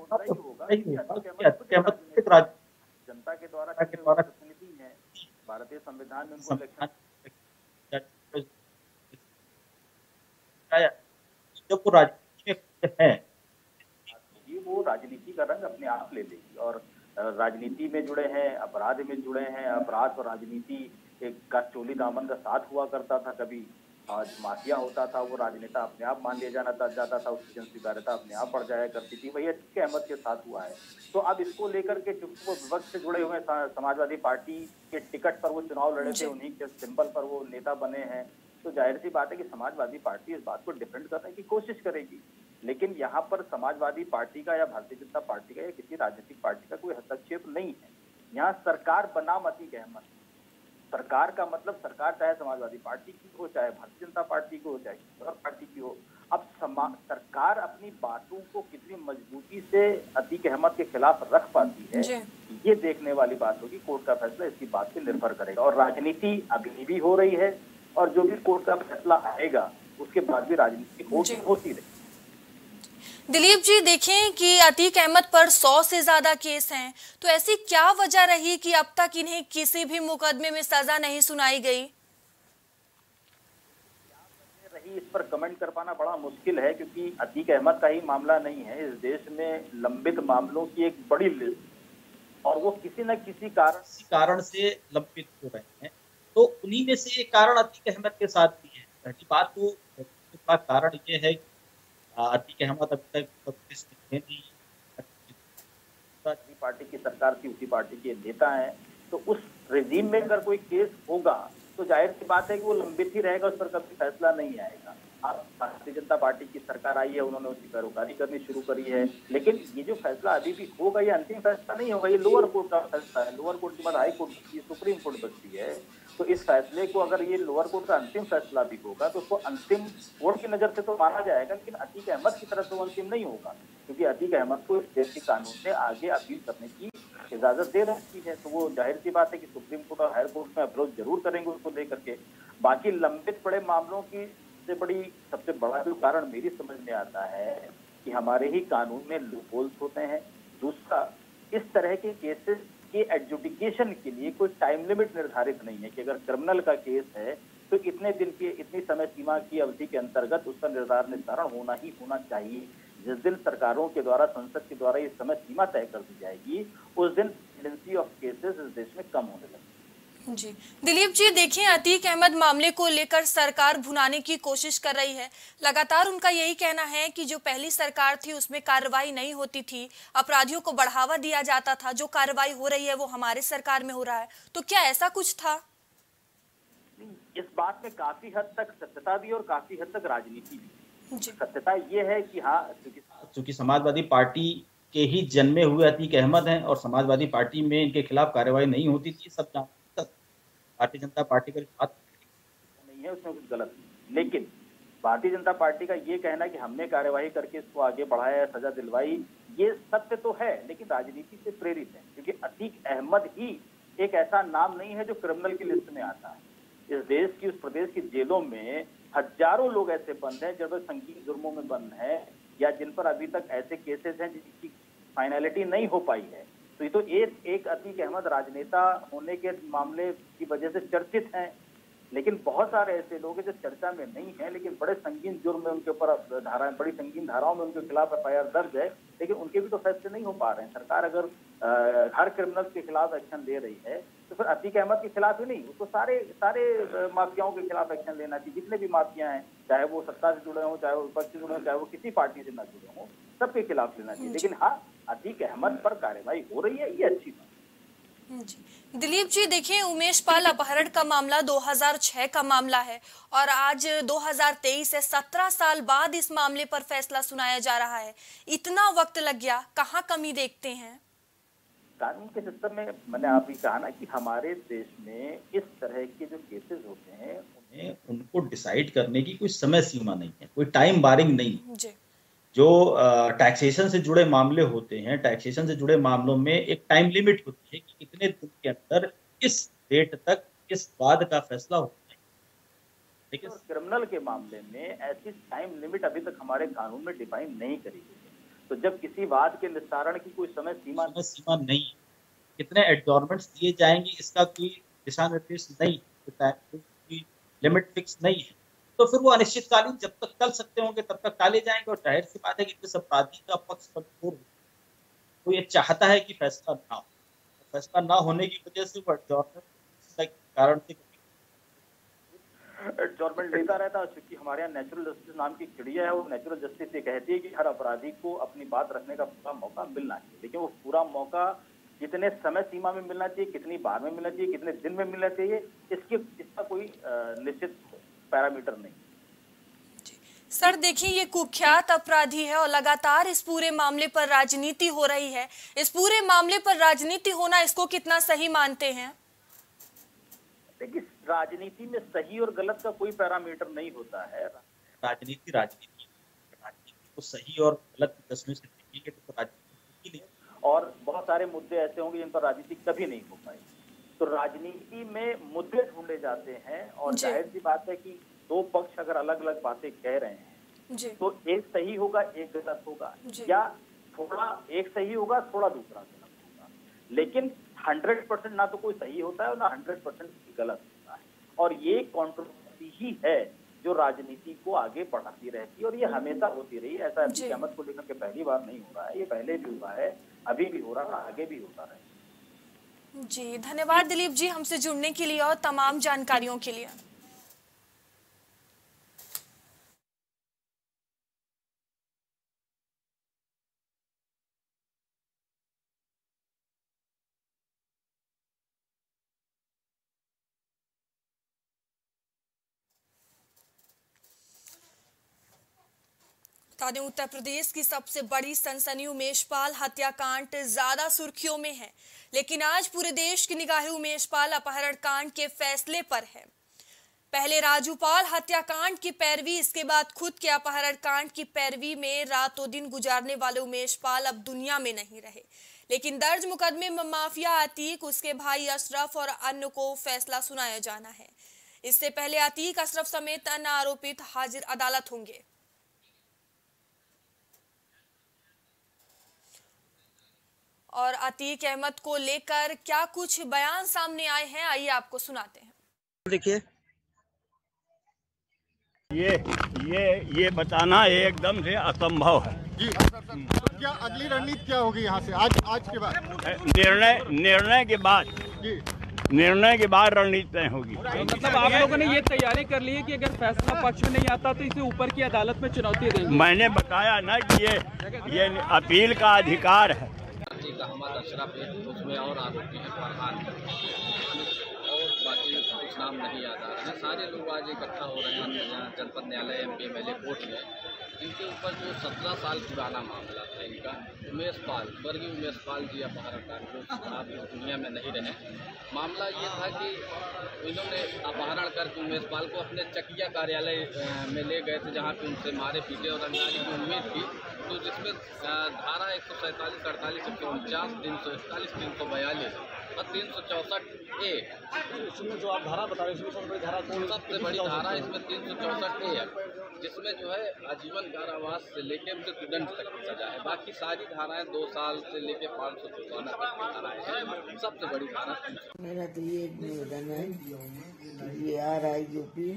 M: जनता के द्वारा प्रतिनिधि है, भारतीय संविधान में उनको इलेक्शन
L: जब वो राजनीति में है
M: वो राजनीति का रंग अपने आप ले लेगी। और राजनीति में जुड़े हैं, अपराध में जुड़े हैं। अपराध और राजनीति एक का चोली दामन का साथ हुआ करता था। कभी आज माफिया होता था, वो राजनेता अपने आप मान लिया जाना जाता था, उसकी जन स्वीकार्यता अपने आप बढ़ जाया करती थी। वही अतीक अहमद के साथ हुआ है। तो अब इसको लेकर के चूंकि वो विपक्ष से जुड़े हुए समाजवादी पार्टी के टिकट पर वो चुनाव लड़े थे, उन्हीं के सिंबल पर वो नेता बने हैं, तो जाहिर सी बात है कि समाजवादी पार्टी इस बात को डिफेंड करने की कोशिश करेगी। लेकिन यहाँ पर समाजवादी पार्टी का या भारतीय जनता पार्टी का या किसी राजनीतिक पार्टी का कोई हस्तक्षेप नहीं है। यहाँ सरकार बनाम अतीक अहमद। सरकार का मतलब सरकार चाहे समाजवादी पार्टी की हो, चाहे भारतीय जनता पार्टी की हो, चाहे किसी और पार्टी की हो। अब सरकार अपनी बातों को कितनी मजबूती से अतीक अहमद के खिलाफ रख पाती है, ये देखने वाली बात होगी। कोर्ट का फैसला इसकी बात पे निर्भर करेगा। और राजनीति अभी भी हो रही है और जो भी कोर्ट का फैसला आएगा उसके बाद भी राजनीति होती रहेगी।
B: दिलीप जी, देखें कि अतीक अहमद पर सौ से ज्यादा केस हैं, तो ऐसी क्या वजह रही कि अब तक इन्हें किसी भी मुकदमे में सजा नहीं सुनाई गई?
M: रही इस पर कमेंट कर पाना बड़ा मुश्किल है, क्योंकि अतीक अहमद का ही मामला नहीं है। इस देश में लंबित मामलों की एक बड़ी लिस्ट और वो किसी न किसी कारण
L: कारण से लंबित हो रहे हैं। तो उन्हीं में से एक कारण अतीक अहमद के साथ भी है। पहली बात तो इसका कारण ये है अतीक अहमद अभी तक पुलिस में नहीं,
M: पार्टी की सरकार थी उसी पार्टी के नेता हैं, तो उस रेजिम में अगर कोई केस होगा तो जाहिर सी बात है कि वो लंबित ही रहेगा, उस पर कभी फैसला नहीं आएगा। अब भारतीय जनता पार्टी की सरकार आई है, उन्होंने उसकी पैरोकारी करनी शुरू करी है, लेकिन ये जो फैसला अभी भी होगा ये अंतिम फैसला नहीं होगा, ये लोअर कोर्ट का फैसला है। लोअर कोर्ट के बाद हाई कोर्ट, ये सुप्रीम कोर्ट बचती है। तो इस फैसले को अगर ये लोअर कोर्ट का अंतिम फैसला भी होगा तो उसको अंतिम कोर्ट की नजर से तो माना जाएगा, लेकिन अतीक अहमद की तरफ से वो अंतिम नहीं होगा, क्योंकि अतीक अहमद को इस देश के कानून ने आगे अपील करने की इजाजत दे रखी है। तो वो जाहिर सी बात है कि सुप्रीम कोर्ट और हायर कोर्ट में अप्रोच जरूर करेंगे उसको लेकर के। बाकी लंबित पड़े मामलों की सबसे बड़ी सबसे बड़ा जो कारण मेरी समझ में आता है कि हमारे ही कानून में लूपहोल्स होते हैं। दूसरा, इस तरह के केसेस के एडजुडिकेशन के लिए कोई टाइम लिमिट निर्धारित नहीं है कि अगर क्रिमिनल का केस है तो इतने दिन की इतनी समय सीमा की अवधि के अंतर्गत उसका निर्धारण निर्धारण होना ही होना चाहिए। जिस दिन सरकारों के द्वारा, संसद के द्वारा ये समय सीमा तय कर दी जाएगी, उस दिन प्रेगनेंसी ऑफ केसेस इस देश में कम होने लगेगी।
B: जी दिलीप जी, देखिए अतीक अहमद मामले को लेकर सरकार भुनाने की कोशिश कर रही है। लगातार उनका यही कहना है कि जो पहली सरकार थी उसमें कार्रवाई नहीं होती थी, अपराधियों को बढ़ावा दिया जाता था, जो कार्रवाई हो रही है वो हमारे सरकार में हो रहा है। तो क्या ऐसा कुछ था?
M: इस बात में काफी हद तक सत्यता भी और काफी हद तक राजनीति भी। सत्यता ये है कि हाँ,
L: चूंकि समाजवादी पार्टी के ही जन्मे हुए अतीक अहमद हैं और समाजवादी पार्टी में इनके खिलाफ कार्रवाई नहीं होती थी, सब जानते। भारतीय जनता पार्टी का बात
M: नहीं है, उसमें कुछ गलत नहीं, लेकिन भारतीय जनता पार्टी का ये कहना कि हमने कार्यवाही करके इसको आगे बढ़ाया, सजा दिलवाई, ये सत्य तो है, लेकिन राजनीति से प्रेरित है, क्योंकि अतीक अहमद ही एक ऐसा नाम नहीं है जो क्रिमिनल की लिस्ट में आता है। इस देश की, उस प्रदेश की जेलों में हजारों लोग ऐसे बंद हैं जो संगीन जुर्मों में बंद हैं या जिन पर अभी तक ऐसे केसेस हैं जिनकी फाइनलिटी नहीं हो पाई है। तो ये तो एक एक अतीक अहमद राजनेता होने के मामले की वजह से चर्चित हैं, लेकिन बहुत सारे ऐसे लोग हैं जो चर्चा में नहीं है, लेकिन बड़े संगीन जुर्म में उनके ऊपर धारा बड़ी संगीन धाराओं में उनके खिलाफ एफ आई आर दर्ज है, लेकिन उनके भी तो फैसले नहीं हो पा रहे हैं। सरकार अगर आ, हर क्रिमिनल के खिलाफ एक्शन ले रही है तो फिर अतीक अहमद के खिलाफ ही नहीं, उसको सारे सारे माफियाओं के खिलाफ एक्शन लेना चाहिए। जितने भी माफिया हैं, चाहे वो सत्ता से जुड़े हों, चाहे वो विपक्ष से जुड़े हों, चाहे वो किसी पार्टी से न जुड़े हों, सबके खिलाफ लेना चाहिए। लेकिन हाँ, अतीक अहमद पर कार्रवाई हो रही है, ये अच्छी बात।
B: जी दिलीप जी, देखिए उमेश पाल अपहरण का मामला दो हज़ार छह का मामला है और आज दो हज़ार तेईस है, सत्रह साल बाद इस मामले पर फैसला सुनाया जा रहा है। इतना वक्त लग गया, कहाँ कमी देखते हैं?
M: कानून के सिस्टम में मैंने आप ही कहा ना कि हमारे देश में इस तरह के जो केसेस होते हैं
L: उन्हें उनको डिसाइड करने की कोई समय सीमा नहीं है, कोई टाइम बारिंग नहीं है।
B: जी।
L: जो टैक्सेशन से जुड़े मामले होते हैं, टैक्सेशन से जुड़े मामलों में एक टाइम लिमिट होती है कि कितने दिन के अंदर इस डेट तक इस वाद का फैसला होता है।
M: लेकिन क्रिमिनल के मामले में ऐसी टाइम लिमिट अभी तक हमारे कानून में डिफाइन नहीं करी गई है। तो जब किसी वाद के निस्तारण की कोई समय सीमा
L: समय सीमा नहीं है, कितने एडजॉर्नमेंट्स दिए जाएंगे इसका कोई दिशा निर्देश नहीं, कोई लिमिट फिक्स नहीं है, तो फिर वो अनिश्चितकालीन जब तक टल सकते होंगे तब तक टाले जाएंगे। और जाहिर सी बात है कि इस अपराधी का पक्ष कमजोर हो, वो ये चाहता है कि फैसला ना हो, फैसला ना होने की वजह से वो एडजॉर्नमेंट कारण से
M: एडजॉर्नमेंट लेता रहता है। क्योंकि हमारे यहाँ नेचुरल जस्टिस नाम की चिड़िया है, वो नेचुरल जस्टिस ये कहती है कि हर अपराधी को अपनी बात रखने का पूरा मौका मिलना चाहिए, लेकिन वो पूरा मौका कितने समय सीमा में मिलना चाहिए, कितनी बार में मिलना चाहिए, कितने दिन में मिलना चाहिए, इसके इसका कोई निश्चित पैरामीटर नहीं।
B: सर देखिए, ये कुख्यात अपराधी है और लगातार इस पूरे मामले पर राजनीति हो रही है। इस पूरे मामले पर राजनीति होना, इसको कितना सही मानते हैं?
M: देखिए, राजनीति में सही और गलत का कोई पैरामीटर नहीं होता है।
L: राजनीति राजनीति राजनीति को सही और गलत की दृष्टि से देखेंगे तो राजनीति नहीं।
M: और बहुत सारे मुद्दे ऐसे होंगे जिन पर राजनीति कभी नहीं हो पाई। तो राजनीति में मुद्दे ढूंढे जाते हैं और जाहिर सी बात है कि दो पक्ष अगर अलग अलग बातें कह रहे हैं तो एक सही होगा, एक गलत होगा, या थोड़ा एक सही होगा, थोड़ा दूसरा गलत होगा, लेकिन हंड्रेड परसेंट ना तो कोई सही होता है और ना हंड्रेड परसेंट गलत होता है। और ये कॉन्ट्रोवर्सी ही है जो राजनीति को आगे बढ़ाती रहती है और ये हमेशा होती रही है। ऐसा अतीक अहमद को लेकर के पहली बार नहीं हो रहा है, ये पहले भी हुआ है, अभी भी हो रहा है, आगे भी होता रहे।
B: जी धन्यवाद दिलीप जी, हमसे जुड़ने के लिए और तमाम जानकारियों के लिए। बता दें, उत्तर प्रदेश की सबसे बड़ी सनसनी उमेश पाल हत्याकांड ज्यादा सुर्खियों में है, लेकिन आज पूरे देश की निगाहें उमेश पाल अपहरण कांड के फैसले पर है। पहले राजू पाल हत्याकांड की पैरवी, इसके बाद खुद के अपहरण कांड की पैरवी में रातों दिन गुजारने वाले उमेश पाल अब दुनिया में नहीं रहे, लेकिन दर्ज मुकदमे में माफिया अतीक, उसके भाई अशरफ और अन्य को फैसला सुनाया जाना है। इससे पहले अतीक, अशरफ समेत अन्य आरोपित हाजिर अदालत होंगे। और अतीक अहमद को लेकर क्या कुछ बयान सामने आए हैं, आइए आपको सुनाते हैं।
J: देखिए,
I: ये ये ये बताना एकदम से असंभव है
J: जी। तो क्या अगली रणनीति क्या होगी यहाँ से आज आज के बाद?
I: निर्णय निर्णय के बाद
J: जी
I: निर्णय के बाद रणनीति तय होगी।
K: मतलब आप लोगों ने ये तैयारी कर ली है कि अगर फैसला पक्ष में नहीं आता तो इसे ऊपर की अदालत में चुनौती देंगे।
I: मैंने बताया ना कि ये ये अपील का अधिकार है।
F: अहमद अशरफ है, उसमें और आरोपी हैं फरहान और बाकी कुछ नाम नहीं याद आ रहे हैं। सारे लोग आज इकट्ठा हो रहे हैं यहाँ जनपद न्यायालय M P M L A court में। इनके ऊपर जो सत्रह साल पुराना मामला था इनका, उमेश पाल, स्वर्गीय उमेश पाल जी अपहरणकांड, जो आप इस दुनिया में नहीं रहे। मामला ये था कि इन्होंने अपहरण करके उमेश पाल को अपने चकिया कार्यालय में ले गए थे, जहाँ पे उनसे मारे पीटे और रंगाने की उम्मीद थी। तो जिसमें धारा एक सौ सैंतालीस अड़तालीस एक सौ उनचास तीन सौ इकतालीस तीन सौ बयालीस और तीन सौ चौंसठ ए,
G: इसमें जो आप धारा बता रहे हैं, सबसे बड़ी धारा कौन?
F: सबसे बड़ी धारा इसमें तीन सौ चौंसठ ए है, जिसमें जो है आजीवन कारावास से लेके मृत्युदंड तक की सजा है। बाकी सारी धाराएं दो साल से लेके पाँच सौ चौवाना तक की धाराएं हैं। सबसे बड़ी धारा
E: मेरा तो ये एक निवेदन है, ये आ रहा है यूपी,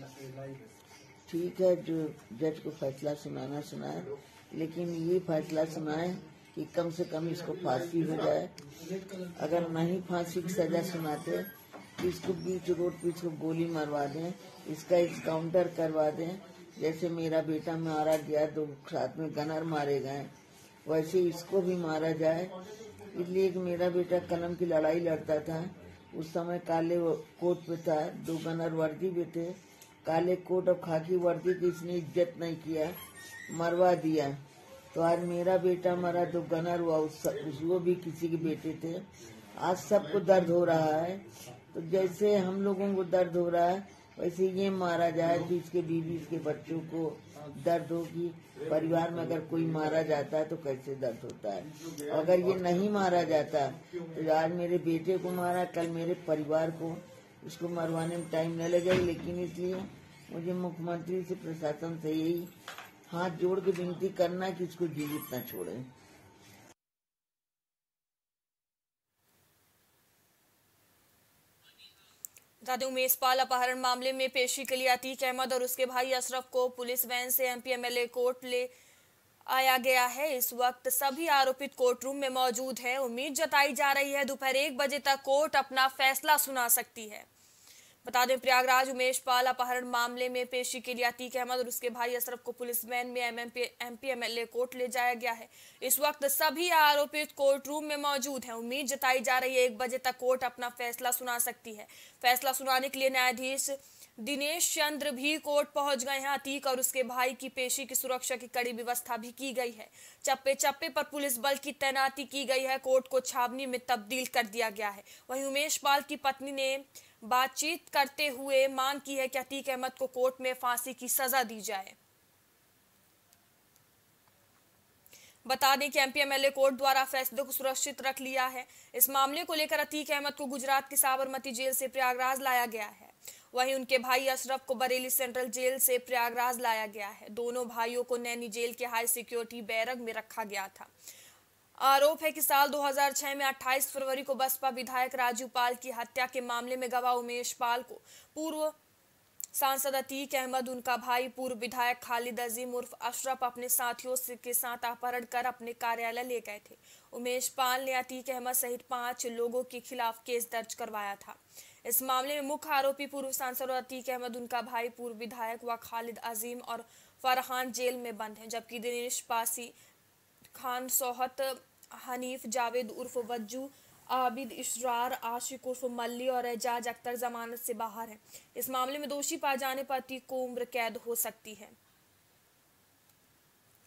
E: ठीक है, जो जज को फैसला सुनाना सुनाए, लेकिन ये फैसला सुनाए कि कम से कम इसको फांसी हो जाए। अगर नहीं फांसी की सजा सुनाते तो इसको बीच रोड पे इसको गोली मरवा दें, इसका एनकाउंटर करवा दें। जैसे मेरा बेटा मारा गया, दो साथ में गनर मारे गए, वैसे इसको भी मारा जाए। इसलिए कि मेरा बेटा कलम की लड़ाई लड़ता था, उस समय काले कोट पे था, दो गनर वर्दी पे थे, काले कोट और खाकी वर्दी की इसने इज्जत नहीं किया, मरवा दिया। तो आज मेरा बेटा मरा, तो गनर हुआ, उस, उस वो भी किसी के बेटे थे। आज सबको दर्द हो रहा है, तो जैसे हम लोगों को दर्द हो रहा है वैसे ये मारा जाए तो इसके बीवी इसके बच्चों को दर्द होगी। परिवार में अगर कोई मारा जाता है तो कैसे दर्द होता है। अगर ये नहीं मारा जाता तो आज मेरे बेटे को मारा, कल मेरे परिवार को, इसको मरवाने में टाइम न लगेगा। लेकिन इसलिए मुझे मुख्यमंत्री से, प्रशासन से यही हाथ जोड़ के विनती करना कि इसको जीवित न छोड़े।
B: दादी उमेश पाल अपहरण मामले में पेशी के लिए अतीक अहमद और उसके भाई अशरफ को पुलिस वैन से M P M L A court ले आया गया है। इस वक्त सभी आरोपित कोर्ट रूम में मौजूद हैं। उम्मीद जताई जा रही है दोपहर एक बजे तक कोर्ट अपना फैसला सुना सकती है। बता दें, प्रयागराज उमेश पाल अपहरण मामले में पेशी के लिए अतीक अहमद और उसके भाई अशरफ को पुलिस वैन में M P M L A court ले जाया गया है। इस वक्त सभी आरोपित कोर्ट रूम में मौजूद हैं। उम्मीद जताई जा रही है एक बजे तक कोर्ट अपना फैसला सुना सकती है। फैसला सुनाने के लिए न्यायाधीश दिनेश चंद्र भी कोर्ट पहुंच गए हैं। अतीक और उसके भाई की पेशी की सुरक्षा की कड़ी व्यवस्था भी की गई है। चप्पे चप्पे पर पुलिस बल की तैनाती की गई है। कोर्ट को छावनी में तब्दील कर दिया गया है। वहीं उमेश पाल की पत्नी ने बातचीत करते हुए मांग की है कि अतीक अहमद को कोर्ट में फांसी की सजा दी जाए। बता दें कि M P M L A court द्वारा फैसले को सुरक्षित रख लिया है। इस मामले को लेकर अतीक अहमद को गुजरात की साबरमती जेल से प्रयागराज लाया गया है। वहीं उनके भाई अशरफ को बरेली सेंट्रल जेल से प्रयागराज लाया गया है। दोनों भाइयों को नैनी जेल के हाई सिक्योरिटी बैरक में रखा गया था। आरोप है कि साल दो हज़ार छह में अट्ठाईस फरवरी को बसपा विधायक राजू पाल की हत्या के मामले में गवाह उमेश पाल को पूर्व सांसद अतीक अहमद, उनका भाई पूर्व विधायक खालिद अजीम उर्फ अशरफ अपने साथियों के साथ अपहरण कर अपने कार्यालय ले गए थे। उमेश पाल ने अतीक अहमद सहित पांच लोगों के खिलाफ केस दर्ज करवाया था। इस मामले में मुख्य आरोपी पूर्व सांसद और अतीक अहमद, उनका भाई पूर्व विधायक व खालिद अजीम और फरहान जेल में बंद हैं, जबकि दिनेश पासी खान, सोहत, हनीफ, जावेद उर्फ वज्जू, आबिद, इशरार, आशिक उर्फ मल्ली और एजाज अख्तर जमानत से बाहर हैं। इस मामले में दोषी पाए जाने पर अतीक को उम्र कैद हो सकती है।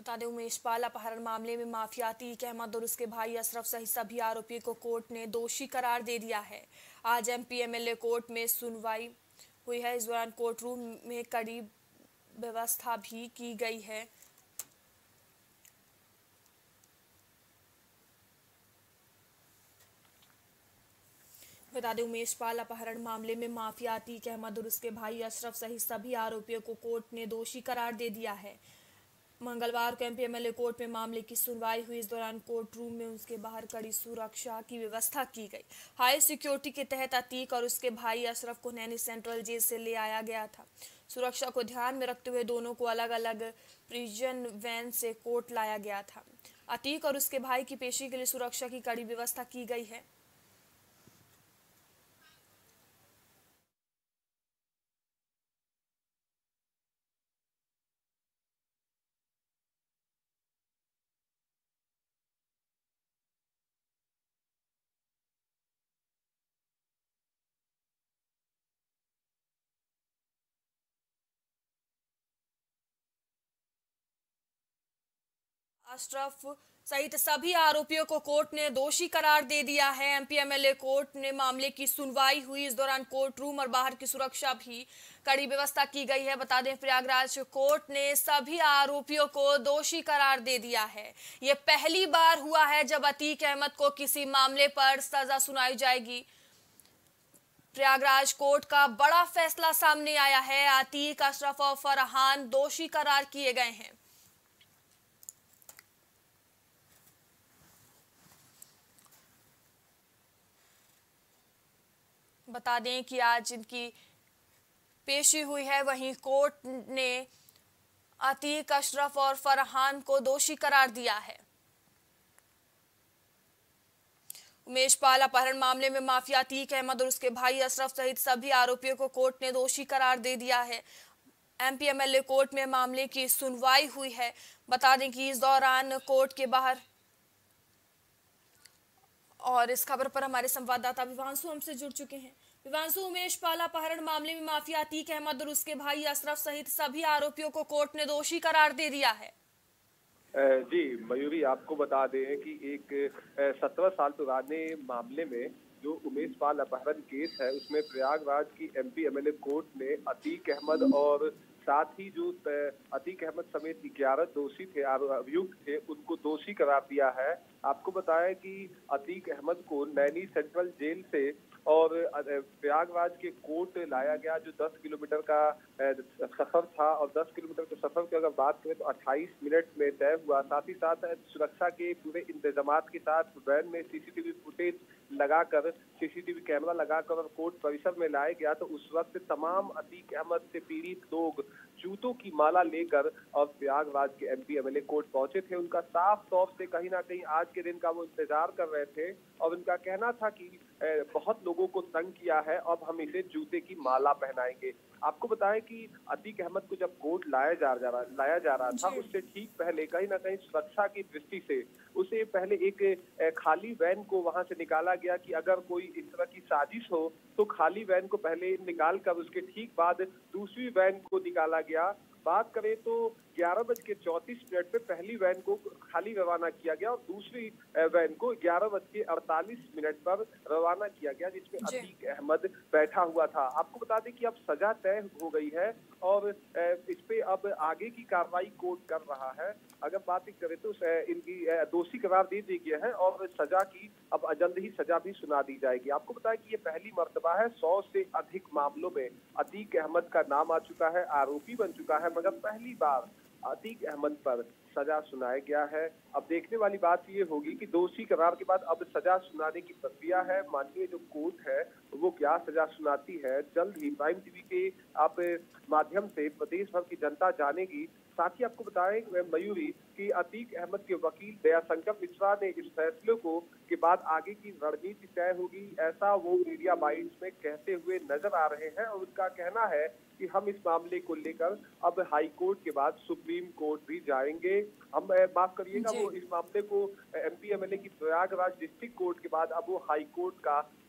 B: बता दें, उमेश पाल अपहरण मामले में माफिया अतीक अहमद और उसके भाई अशरफ सहित सभी आरोपियों को कोर्ट ने दोषी करार दे दिया है। आज एमपी एमएलए कोर्ट में सुनवाई हुई है। इस दौरान कोर्ट रूम में कड़ी व्यवस्था भी की गई है। बता दें, उमेश पाल अपहरण मामले में माफिया अतीक अहमद और उसके भाई अशरफ सहित सभी आरोपियों को कोर्ट ने दोषी करार दे दिया है। मंगलवार को एमपी एमएलए कोर्ट में मामले की सुनवाई हुई। इस दौरान कोर्ट रूम में उसके बाहर कड़ी सुरक्षा की व्यवस्था की गई। हाई सिक्योरिटी के तहत अतीक और उसके भाई अशरफ को नैनी सेंट्रल जेल से ले आया गया था। सुरक्षा को ध्यान में रखते हुए दोनों को अलग अलग प्रिजन वैन से कोर्ट लाया गया था। अतीक और उसके भाई की पेशी के लिए सुरक्षा की कड़ी व्यवस्था की गई है। अशरफ सहित सभी आरोपियों को कोर्ट ने दोषी करार दे दिया है। एमपी एमएलए कोर्ट ने मामले की सुनवाई हुई। इस दौरान कोर्ट रूम और बाहर की सुरक्षा भी कड़ी व्यवस्था की गई है। बता दें, प्रयागराज कोर्ट ने सभी आरोपियों को दोषी करार दे दिया है। ये पहली बार हुआ है जब अतीक अहमद को किसी मामले पर सजा सुनाई जाएगी। प्रयागराज कोर्ट का बड़ा फैसला सामने आया है। अतीक, अशरफ और फरहान दोषी करार किए गए हैं। बता दें कि आज इनकी पेशी हुई है। वहीं कोर्ट ने अतीक, अशरफ और फरहान को दोषी करार दिया है। उमेश पाल अपहरण मामले में माफिया अतीक अहमद और उसके भाई अशरफ सहित सभी आरोपियों को कोर्ट ने दोषी करार दे दिया है। एमपी एमएलए कोर्ट में मामले की सुनवाई हुई है। बता दें कि इस दौरान कोर्ट के बाहर, और इस खबर पर हमारे संवाददाता विवांशु हमसे जुड़ चुके हैं। विवांशु, उमेश पाल अपहरण मामले में माफिया अतीक अहमद और उसके भाई अशरफ सहित सभी आरोपियों को कोर्ट ने दोषी करार दे दिया है।
N: जी मयूरी, आपको बता दें कि एक सत्रह साल पुराने मामले में जो उमेश पाल अपहरण केस है, उसमें प्रयागराज की एमपी एमएलए कोर्ट ने अतीक अहमद और साथ ही जो अतीक अहमद समेत ग्यारह दोषी थे, अभियुक्त थे, उनको दोषी करार दिया है। आपको बताया कि अतीक अहमद को नैनी सेंट्रल जेल से और प्रयागराज के कोर्ट लाया गया, जो दस किलोमीटर का सफर था, और दस किलोमीटर के सफर की अगर बात करें तो अट्ठाईस मिनट में तय हुआ। साथ ही साथ सुरक्षा के पूरे इंतजामात के साथ वैन में सीसीटीवी फुटेज लगाकर, सीसीटीवी कैमरा लगाकर और कोर्ट परिसर में लाया गया। तो उस वक्त तमाम अतीक अहमद से पीड़ित लोग जूतों की माला लेकर और प्रयागराज के एमपी एमएलए कोर्ट पहुंचे थे। उनका साफ तौर से कहीं ना कहीं आज के दिन का वो इंतजार कर रहे थे और उनका कहना था कि बहुत लोगों को तंग किया है, अब हम इसे जूते की माला पहनाएंगे। आपको बताएं कि अतीक अहमद को जब कोर्ट लाया जा रहा लाया जा रहा था, उससे ठीक पहले कहीं ना कहीं सुरक्षा की दृष्टि से उसे पहले एक खाली वैन को वहां से निकाला गया कि अगर कोई इस तरह की साजिश हो तो खाली वैन को पहले निकाल कर उसके ठीक बाद दूसरी वैन को निकाला गया। बात करें तो ग्यारह बज के चौंतीस मिनट पे पहली वैन को खाली रवाना किया गया और दूसरी वैन को ग्यारह बज के अड़तालीस मिनट पर रवाना किया गया, जिसमें अतीक अहमद बैठा हुआ था। आपको बता दें कि अब सजा तय हो गई है और इस पे अब आगे की कार्रवाई कोर्ट कर रहा है। अगर बात करें तो इनकी दोषी करार दे दी गया है और सजा की अब जल्द ही सजा भी सुना दी जाएगी। आपको बताया कि ये पहली मर्तबा है, सौ से अधिक मामलों में अतीक अहमद का नाम आ चुका है, आरोपी बन चुका है, मगर पहली बार अतीक अहमद पर सजा सुनाया गया है। अब देखने वाली बात ये होगी कि दोषी करार के बाद अब सजा सुनाने की प्रक्रिया है। माननीय जो कोर्ट है वो क्या सजा सुनाती है, जल्द ही प्राइम टीवी के आप माध्यम से प्रदेश भर की जनता जानेगी। साथ ही आपको बताएं मयूरी कि अतीक अहमद के वकील दयाशंकर मिश्रा ने इस फैसले को के बाद आगे की रणनीति तय होगी, ऐसा वो मीडिया बाइट्स में कहते हुए नजर आ रहे हैं। और उनका कहना है कि हम इस मामले को लेकर अब हाई कोर्ट के बाद सुप्रीम कोर्ट भी जाएंगे। हम माफ करिएगा, वो इस मामले को एमपी एमएलए की प्रयागराज डिस्ट्रिक्ट कोर्ट के बाद अब वो हाई कोर्ट का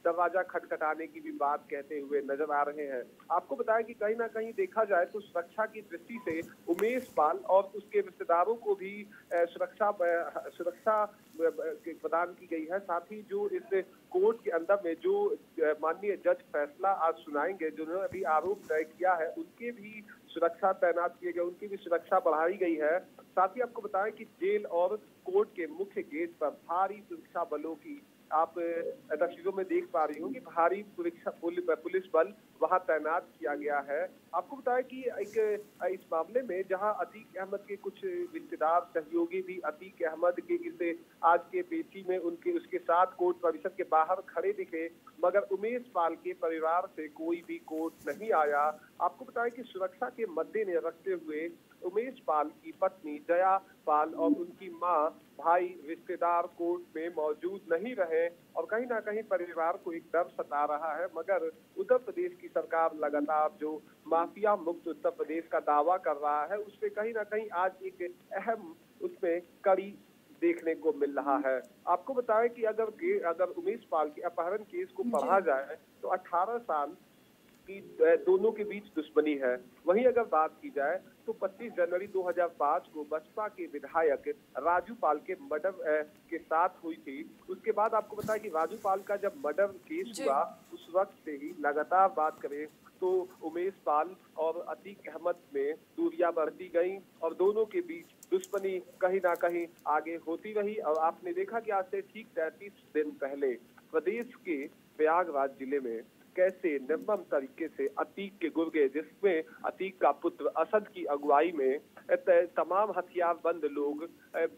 N: दरवाजा खटखटाने की भी बात कहते हुए नजर आ रहे हैं। आपको बताएं कि कहीं ना कहीं देखा जाए तो सुरक्षा की दृष्टि से उमेश पाल और उसके रिश्तेदारों को भी सुरक्षा सुरक्षा प्रदान की गई है। साथ ही जो इस कोर्ट के अंदर में जो माननीय जज फैसला आज सुनाएंगे, जिन्होंने अभी आरोप तय किया है, उनके भी सुरक्षा तैनात किए गए, उनकी भी सुरक्षा बढ़ाई गई है। साथ ही आपको बताएं कि जेल और कोर्ट के मुख्य गेट पर भारी सुरक्षा बलों की आप तस्वीरों में देख पा रही होंगी, भारी सुरक्षा पुलिस बल वहां तैनात किया गया है। आपको बताएं कि एक इस मामले में जहां अतीक अहमद के कुछ रिश्तेदार सहयोगी भी अतीक अहमद के इस आज के पेशी में उनके उसके साथ कोर्ट परिसर के बाहर खड़े दिखे, मगर उमेश पाल के परिवार से कोई भी कोर्ट नहीं आया। आपको बताएं कि सुरक्षा के मद्देनजर रखते हुए उमेश पाल की पत्नी जया पाल और उनकी मां, भाई, रिश्तेदार कोर्ट में मौजूद नहीं रहे और कहीं ना कहीं परिवार को एक डर सता रहा है। मगर उत्तर प्रदेश की सरकार लगातार जो माफिया मुक्त उत्तर प्रदेश का दावा कर रहा है, उसमें कहीं ना कहीं आज एक अहम उसमें कड़ी देखने को मिल रहा है। आपको बताएं कि अगर अगर उमेश पाल के अपहरण केस को पढ़ा जाए तो अठारह साल की दोनों के बीच दुश्मनी है। वहीं अगर बात की जाए तो पच्चीस जनवरी दो हज़ार पाँच को बसपा के विधायक राजू पाल के मर्डर के साथ हुई थी। उसके बाद आपको बताया कि राजू पाल का जब मर्डर केस हुआ, उस वक्त से ही लगातार बात करें तो उमेश पाल और अतीक अहमद में दूरियां बढ़ती गई और दोनों के बीच दुश्मनी कहीं ना कहीं आगे होती रही। और आपने देखा कि आज से ठीक तैंतीस दिन पहले प्रदेश के प्रयागराज जिले में कैसे निर्मम तरीके से अतीक के गुर्गे, जिसमें अतीक का पुत्र असद की अगुवाई में तमाम हथियार बंद लोग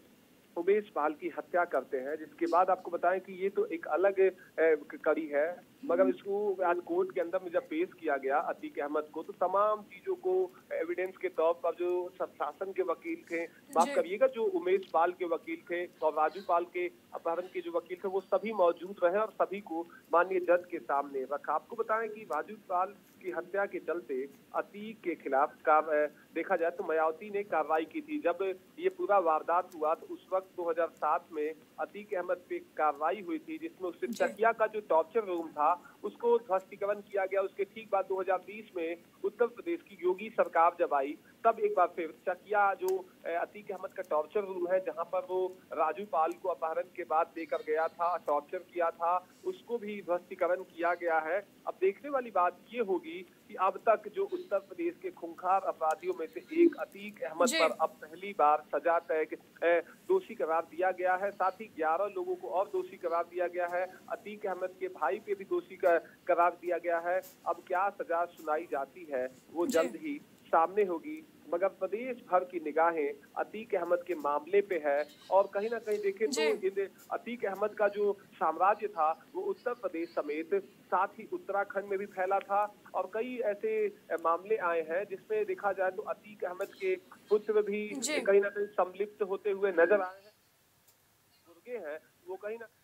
N: उमेश पाल की हत्या करते हैं। जिसके बाद आपको बताएं कि ये तो एक अलग कड़ी है, मगर इसको आज कोर्ट के अंदर में जब पेश किया गया अतीक अहमद को, तो तमाम चीजों को एविडेंस के तौर पर जो शासन के वकील थे, माफ करिएगा, जो उमेश पाल के वकील थे और राजू पाल के अपहरण के जो वकील थे, वो सभी मौजूद रहे और सभी को माननीय जज के सामने रखा। आपको बताएं कि राजू पाल की हत्या के चलते अतीक के खिलाफ देखा जाए तो मायावती ने कार्रवाई की थी। जब ये पूरा वारदात हुआ तो उस वक्त दो हज़ार सात में अतीक अहमद पे कार्रवाई हुई थी, जिसमें उससे चकिया का जो टॉर्चर रूम था उसको ध्वस्तीकरण किया गया। उसके ठीक बाद दो हज़ार बीस में उत्तर प्रदेश की योगी सरकार जब आई, तब एक बार फिर चकिया जो अतीक अहमद का टॉर्चर रूम है, जहां पर वो राजू पाल को अपहरण के बाद लेकर गया था, टॉर्चर किया था, उसको भी ध्वस्तीकरण किया गया है। अब देखने वाली बात ये होगी कि अब तक जो उत्तर प्रदेश के खूंखार अपराधियों में से एक अतीक अहमद पर अब पहली बार सजा तय दोषी करार दिया गया है। साथ ही ग्यारह लोगों को और दोषी करार दिया गया है। अतीक अहमद के भाई पे भी दोषी करार दिया गया है। अब क्या सजा सुनाई जाती है वो जल्द ही सामने होगी, मगर प्रदेश भर की निगाहें अतीक अहमद के मामले पे है। और कहीं ना कहीं देखें तो इन अतीक अहमद का जो साम्राज्य था वो उत्तर प्रदेश समेत साथ ही उत्तराखंड में भी फैला था और कई ऐसे मामले आए हैं जिसमें देखा जाए तो अतीक अहमद के पुत्र भी कहीं ना कहीं सम्मिलित होते हुए नजर आए हैं। गुर्गे हैं वो कहीं ना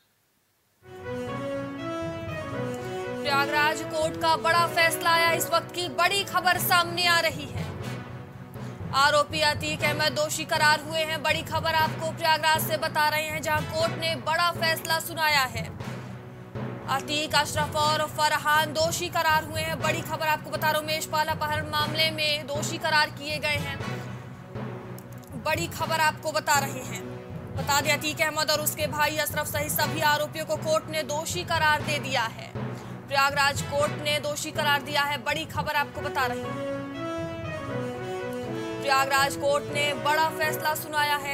B: प्रयागराज कोर्ट का बड़ा फैसला आया। इस वक्त की बड़ी खबर सामने आ रही है। आरोपी अतीक अहमद दोषी करार हुए हैं। बड़ी खबर आपको प्रयागराज से बता रहे हैं, जहां कोर्ट ने बड़ा फैसला सुनाया है। अतीक, अशरफ और फरहान दोषी करार हुए हैं। बड़ी खबर आपको बता रहा हूं, उमेश पाल अपहरण मामले में दोषी करार किए गए हैं। बड़ी खबर आपको बता रहे हैं। बता दें, अतीक अहमद और उसके भाई अशरफ सहित सभी आरोपियों को कोर्ट ने दोषी करार दे दिया है। प्रयागराज कोर्ट ने दोषी करार दिया है। बड़ी खबर आपको बता रही हूं, प्रयागराज कोर्ट ने बड़ा फैसला सुनाया है।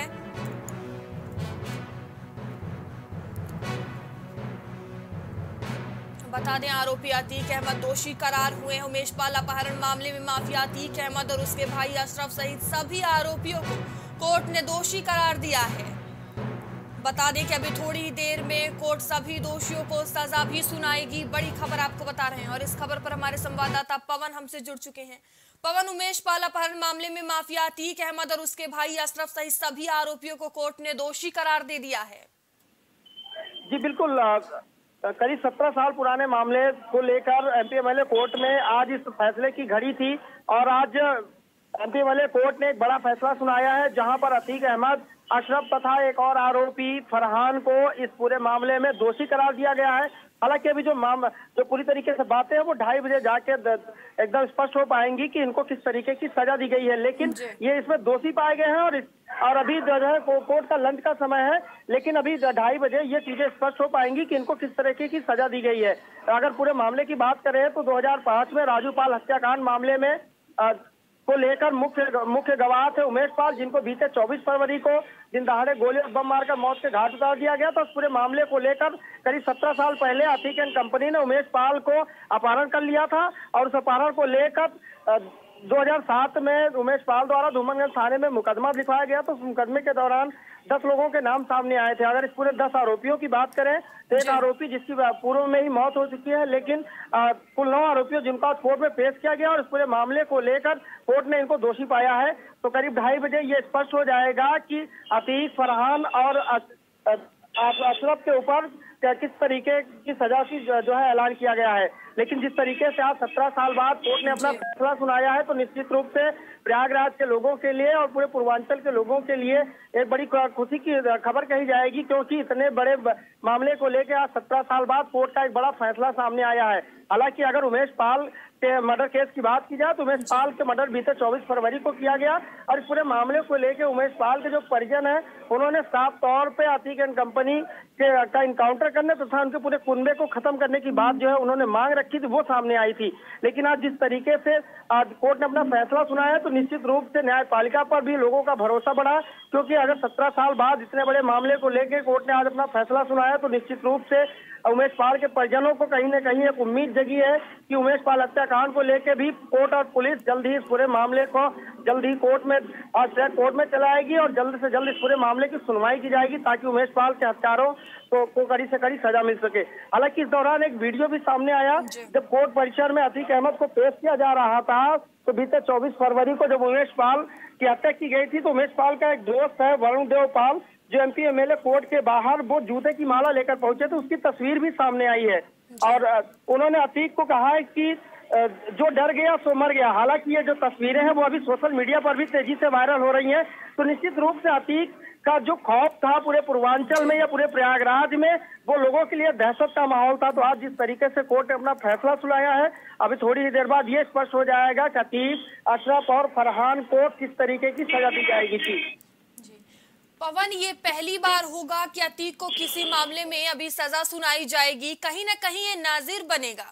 B: बता दें, आरोपी अतीक अहमद दोषी करार हुए हैं। उमेश पाल अपहरण मामले में माफिया अतीक अहमद और उसके भाई अशरफ सहित सभी आरोपियों को कोर्ट ने दोषी करार दिया है। बता दें कि अभी थोड़ी ही देर में कोर्ट सभी दोषियों को सजा भी सुनाएगी। बड़ी खबर आपको बता रहे हैं और इस खबर पर हमारे संवाददाता पवन हमसे जुड़ चुके हैं। पवन, उमेश पाल अपहरण मामले में माफिया अतीक अहमद और उसके भाई अशरफ सहित सभी आरोपियों को कोर्ट ने दोषी करार दे दिया है।
D: जी बिल्कुल, करीब सत्रह साल पुराने मामले को लेकर एमपी एमएलए कोर्ट में आज इस फैसले की घड़ी थी और आज एमपी एमएलए कोर्ट ने एक बड़ा फैसला सुनाया है, जहां पर अतीक अहमद, अशरफ तथा एक और आरोपी फरहान को इस पूरे मामले में दोषी करार दिया गया है। हालांकि अभी जो मामला जो पूरी तरीके से बातें हैं वो ढाई बजे जाके एकदम स्पष्ट हो पाएंगी कि इनको किस तरीके की सजा दी गई है, लेकिन ये इसमें दोषी पाए गए हैं और इस, और अभी जो है कोर्ट का लंच का समय है, लेकिन अभी ढाई बजे ये चीजें स्पष्ट हो पाएंगी कि इनको किस तरीके की सजा दी गई है। अगर पूरे मामले की बात करें तो दो हजार पांच में राजू पाल हत्याकांड मामले में आ, को लेकर मुख्य मुख्य गवाह थे उमेश पाल, जिनको बीते चौबीस फरवरी को दिन दहाड़े गोली और बम मारकर मौत के घाट उतार दिया गया। तो उस पूरे मामले को लेकर करीब सत्रह साल पहले अतीक एंड कंपनी ने उमेश पाल को अपहरण कर लिया था और उस अपहरण को लेकर दो हजार सात में उमेश पाल द्वारा धूमनगंज थाने में मुकदमा लिखवाया गया। तो उस मुकदमे के दौरान दस लोगों के नाम सामने आए थे। अगर इस पूरे दस आरोपियों की बात करें तो एक आरोपी जिसकी पूर्व में ही मौत हो चुकी है, लेकिन आ, कुल नौ आरोपियों जिनका कोर्ट में पेश किया गया और इस पूरे मामले को लेकर कोर्ट ने इनको दोषी पाया है। तो करीब ढाई बजे ये स्पष्ट हो जाएगा कि अतीक, फरहान और अशरफ के ऊपर किस तरीके की सजा की जो है ऐलान किया गया है। लेकिन जिस तरीके से आज सत्रह साल बाद कोर्ट ने अपना फैसला सुनाया है, तो निश्चित रूप से प्रयागराज के लोगों के लिए और पूरे पूर्वांचल के लोगों के लिए एक बड़ी खुशी की खबर कही जाएगी, क्योंकि इतने बड़े मामले को लेकर आज सत्रह साल बाद कोर्ट का एक बड़ा फैसला सामने आया है। हालांकि अगर उमेश पाल के मर्डर केस की बात की जाए तो उमेश पाल के मर्डर बीते चौबीस फरवरी को किया गया और इस पूरे मामले को लेकर उमेश पाल के जो परिजन है उन्होंने साफ तौर पे अतीक एंड कंपनी के का इनकाउंटर करने तथा उनके पूरे कुनबे को खत्म करने की बात जो है उन्होंने मांग रखी थी, वो सामने आई थी। लेकिन आज जिस तरीके से आज कोर्ट ने अपना फैसला सुनाया है तो निश्चित रूप से न्यायपालिका पर भी लोगों का भरोसा बढ़ा, क्योंकि अगर सत्रह साल बाद इतने बड़े मामले को लेकर कोर्ट ने आज अपना फैसला सुनाया तो निश्चित रूप से उमेश पाल के परिजनों को कहीं न कहीं एक उम्मीद जगी है कि उमेश पाल हत्याकांड को लेकर भी कोर्ट और पुलिस जल्द ही इस पूरे मामले को जल्द ही कोर्ट में और कोर्ट में चलाएगी और जल्द से जल्द इस पूरे मामले की सुनवाई की जाएगी, ताकि उमेश पाल के हत्यारों को, को कड़ी से कड़ी सजा मिल सके। हालांकि इस दौरान एक वीडियो भी सामने आया, जब कोर्ट परिसर में अतीक अहमद को पेश किया जा रहा था तो बीते चौबीस फरवरी को जब उमेश पाल की हत्या की गई थी तो उमेश पाल का एक दोस्त है वरुण देव पाल, जो एमपी एमएलए कोर्ट के बाहर वो जूते की माला लेकर पहुंचे थे, उसकी तस्वीर भी सामने आई है और उन्होंने अतीक को कहा है कि जो डर गया सो मर गया। हालांकि ये जो तस्वीरें हैं वो अभी सोशल मीडिया पर भी तेजी से वायरल हो रही हैं। तो निश्चित रूप से अतीक का जो खौफ था पूरे पूर्वांचल में या पूरे प्रयागराज में, वो लोगों के लिए दहशत का माहौल था। तो आज जिस तरीके से कोर्ट ने अपना फैसला सुनाया है, अभी थोड़ी ही देर बाद ये स्पष्ट हो जाएगा कि अतीक, अशरफ और फरहान को किस तरीके की सजा दी जाएगी। जी
B: पवन, ये पहली बार होगा कि अतीक को किसी मामले में अभी सजा सुनाई जाएगी, कहीं ना कहीं ये नाजिर बनेगा।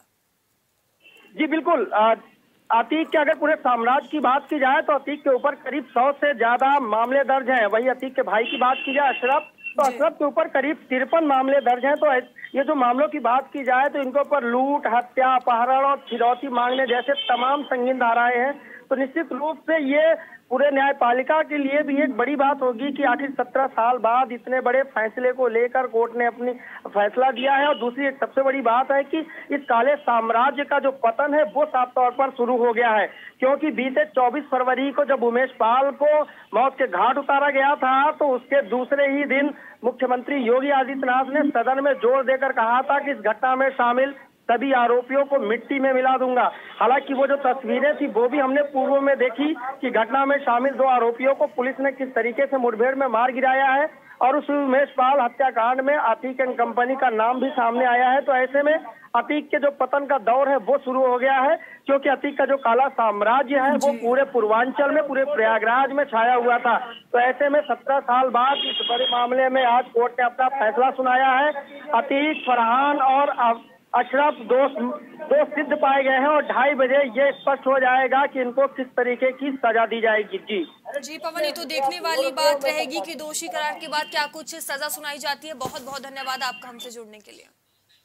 D: जी बिल्कुल, अतीक के अगर पूरे साम्राज्य की बात की जाए तो अतीक के ऊपर करीब सौ से ज्यादा मामले दर्ज हैं। वही अतीक के भाई की बात की जाए अशरफ, तो अशरफ के ऊपर करीब तिरपन मामले दर्ज हैं। तो ये जो मामलों की बात की जाए तो इनके ऊपर लूट, हत्या, अपहरण और फिरौती मांगने जैसे तमाम संगीन धाराएं हैं। तो निश्चित रूप से ये पूरे न्यायपालिका के लिए भी एक बड़ी बात होगी कि आखिर सत्रह साल बाद इतने बड़े फैसले को लेकर कोर्ट ने अपनी फैसला दिया है। और दूसरी एक सबसे बड़ी बात है कि इस काले साम्राज्य का जो पतन है वो साफ तौर पर शुरू हो गया है, क्योंकि बीते चौबीस फरवरी को जब उमेश पाल को मौत के घाट उतारा गया था तो उसके दूसरे ही दिन मुख्यमंत्री योगी आदित्यनाथ ने सदन में जोर देकर कहा था कि इस घटना में शामिल सभी आरोपियों को मिट्टी में मिला दूंगा। हालांकि वो जो तस्वीरें थी वो भी हमने पूर्व में देखी कि घटना में शामिल दो आरोपियों को पुलिस ने किस तरीके से मुठभेड़ में मार गिराया है और उस उमेश पाल हत्याकांड में अतीक एंड कंपनी का नाम भी सामने आया है। तो ऐसे में अतीक के जो पतन का दौर है वो शुरू हो गया है, क्योंकि अतीक का जो काला साम्राज्य है वो पूरे पूर्वांचल में, पूरे प्रयागराज में छाया हुआ था। तो ऐसे में सत्रह साल बाद इस बड़े मामले में आज कोर्ट ने अपना फैसला सुनाया है। अतीक, फरहान और अशरफ दोष दोष सिद्ध पाए गए हैं और ढाई बजे ये स्पष्ट हो जाएगा कि इनको किस तरीके की सजा दी जाएगी। जी
B: जी पवन, ये तो देखने वाली बात रहेगी कि दोषी करार के बाद क्या कुछ सजा सुनाई जाती है। बहुत बहुत धन्यवाद आपका हमसे जुड़ने के लिए।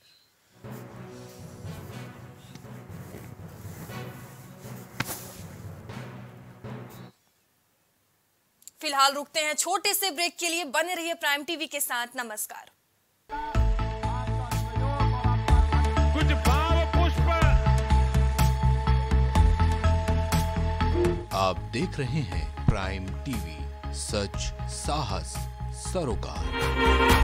B: फिलहाल रुकते हैं छोटे से ब्रेक के लिए, बने रहिए प्राइम टीवी के साथ। नमस्कार।
A: आप देख रहे हैं प्राइम टीवी, सच साहस सरोकार।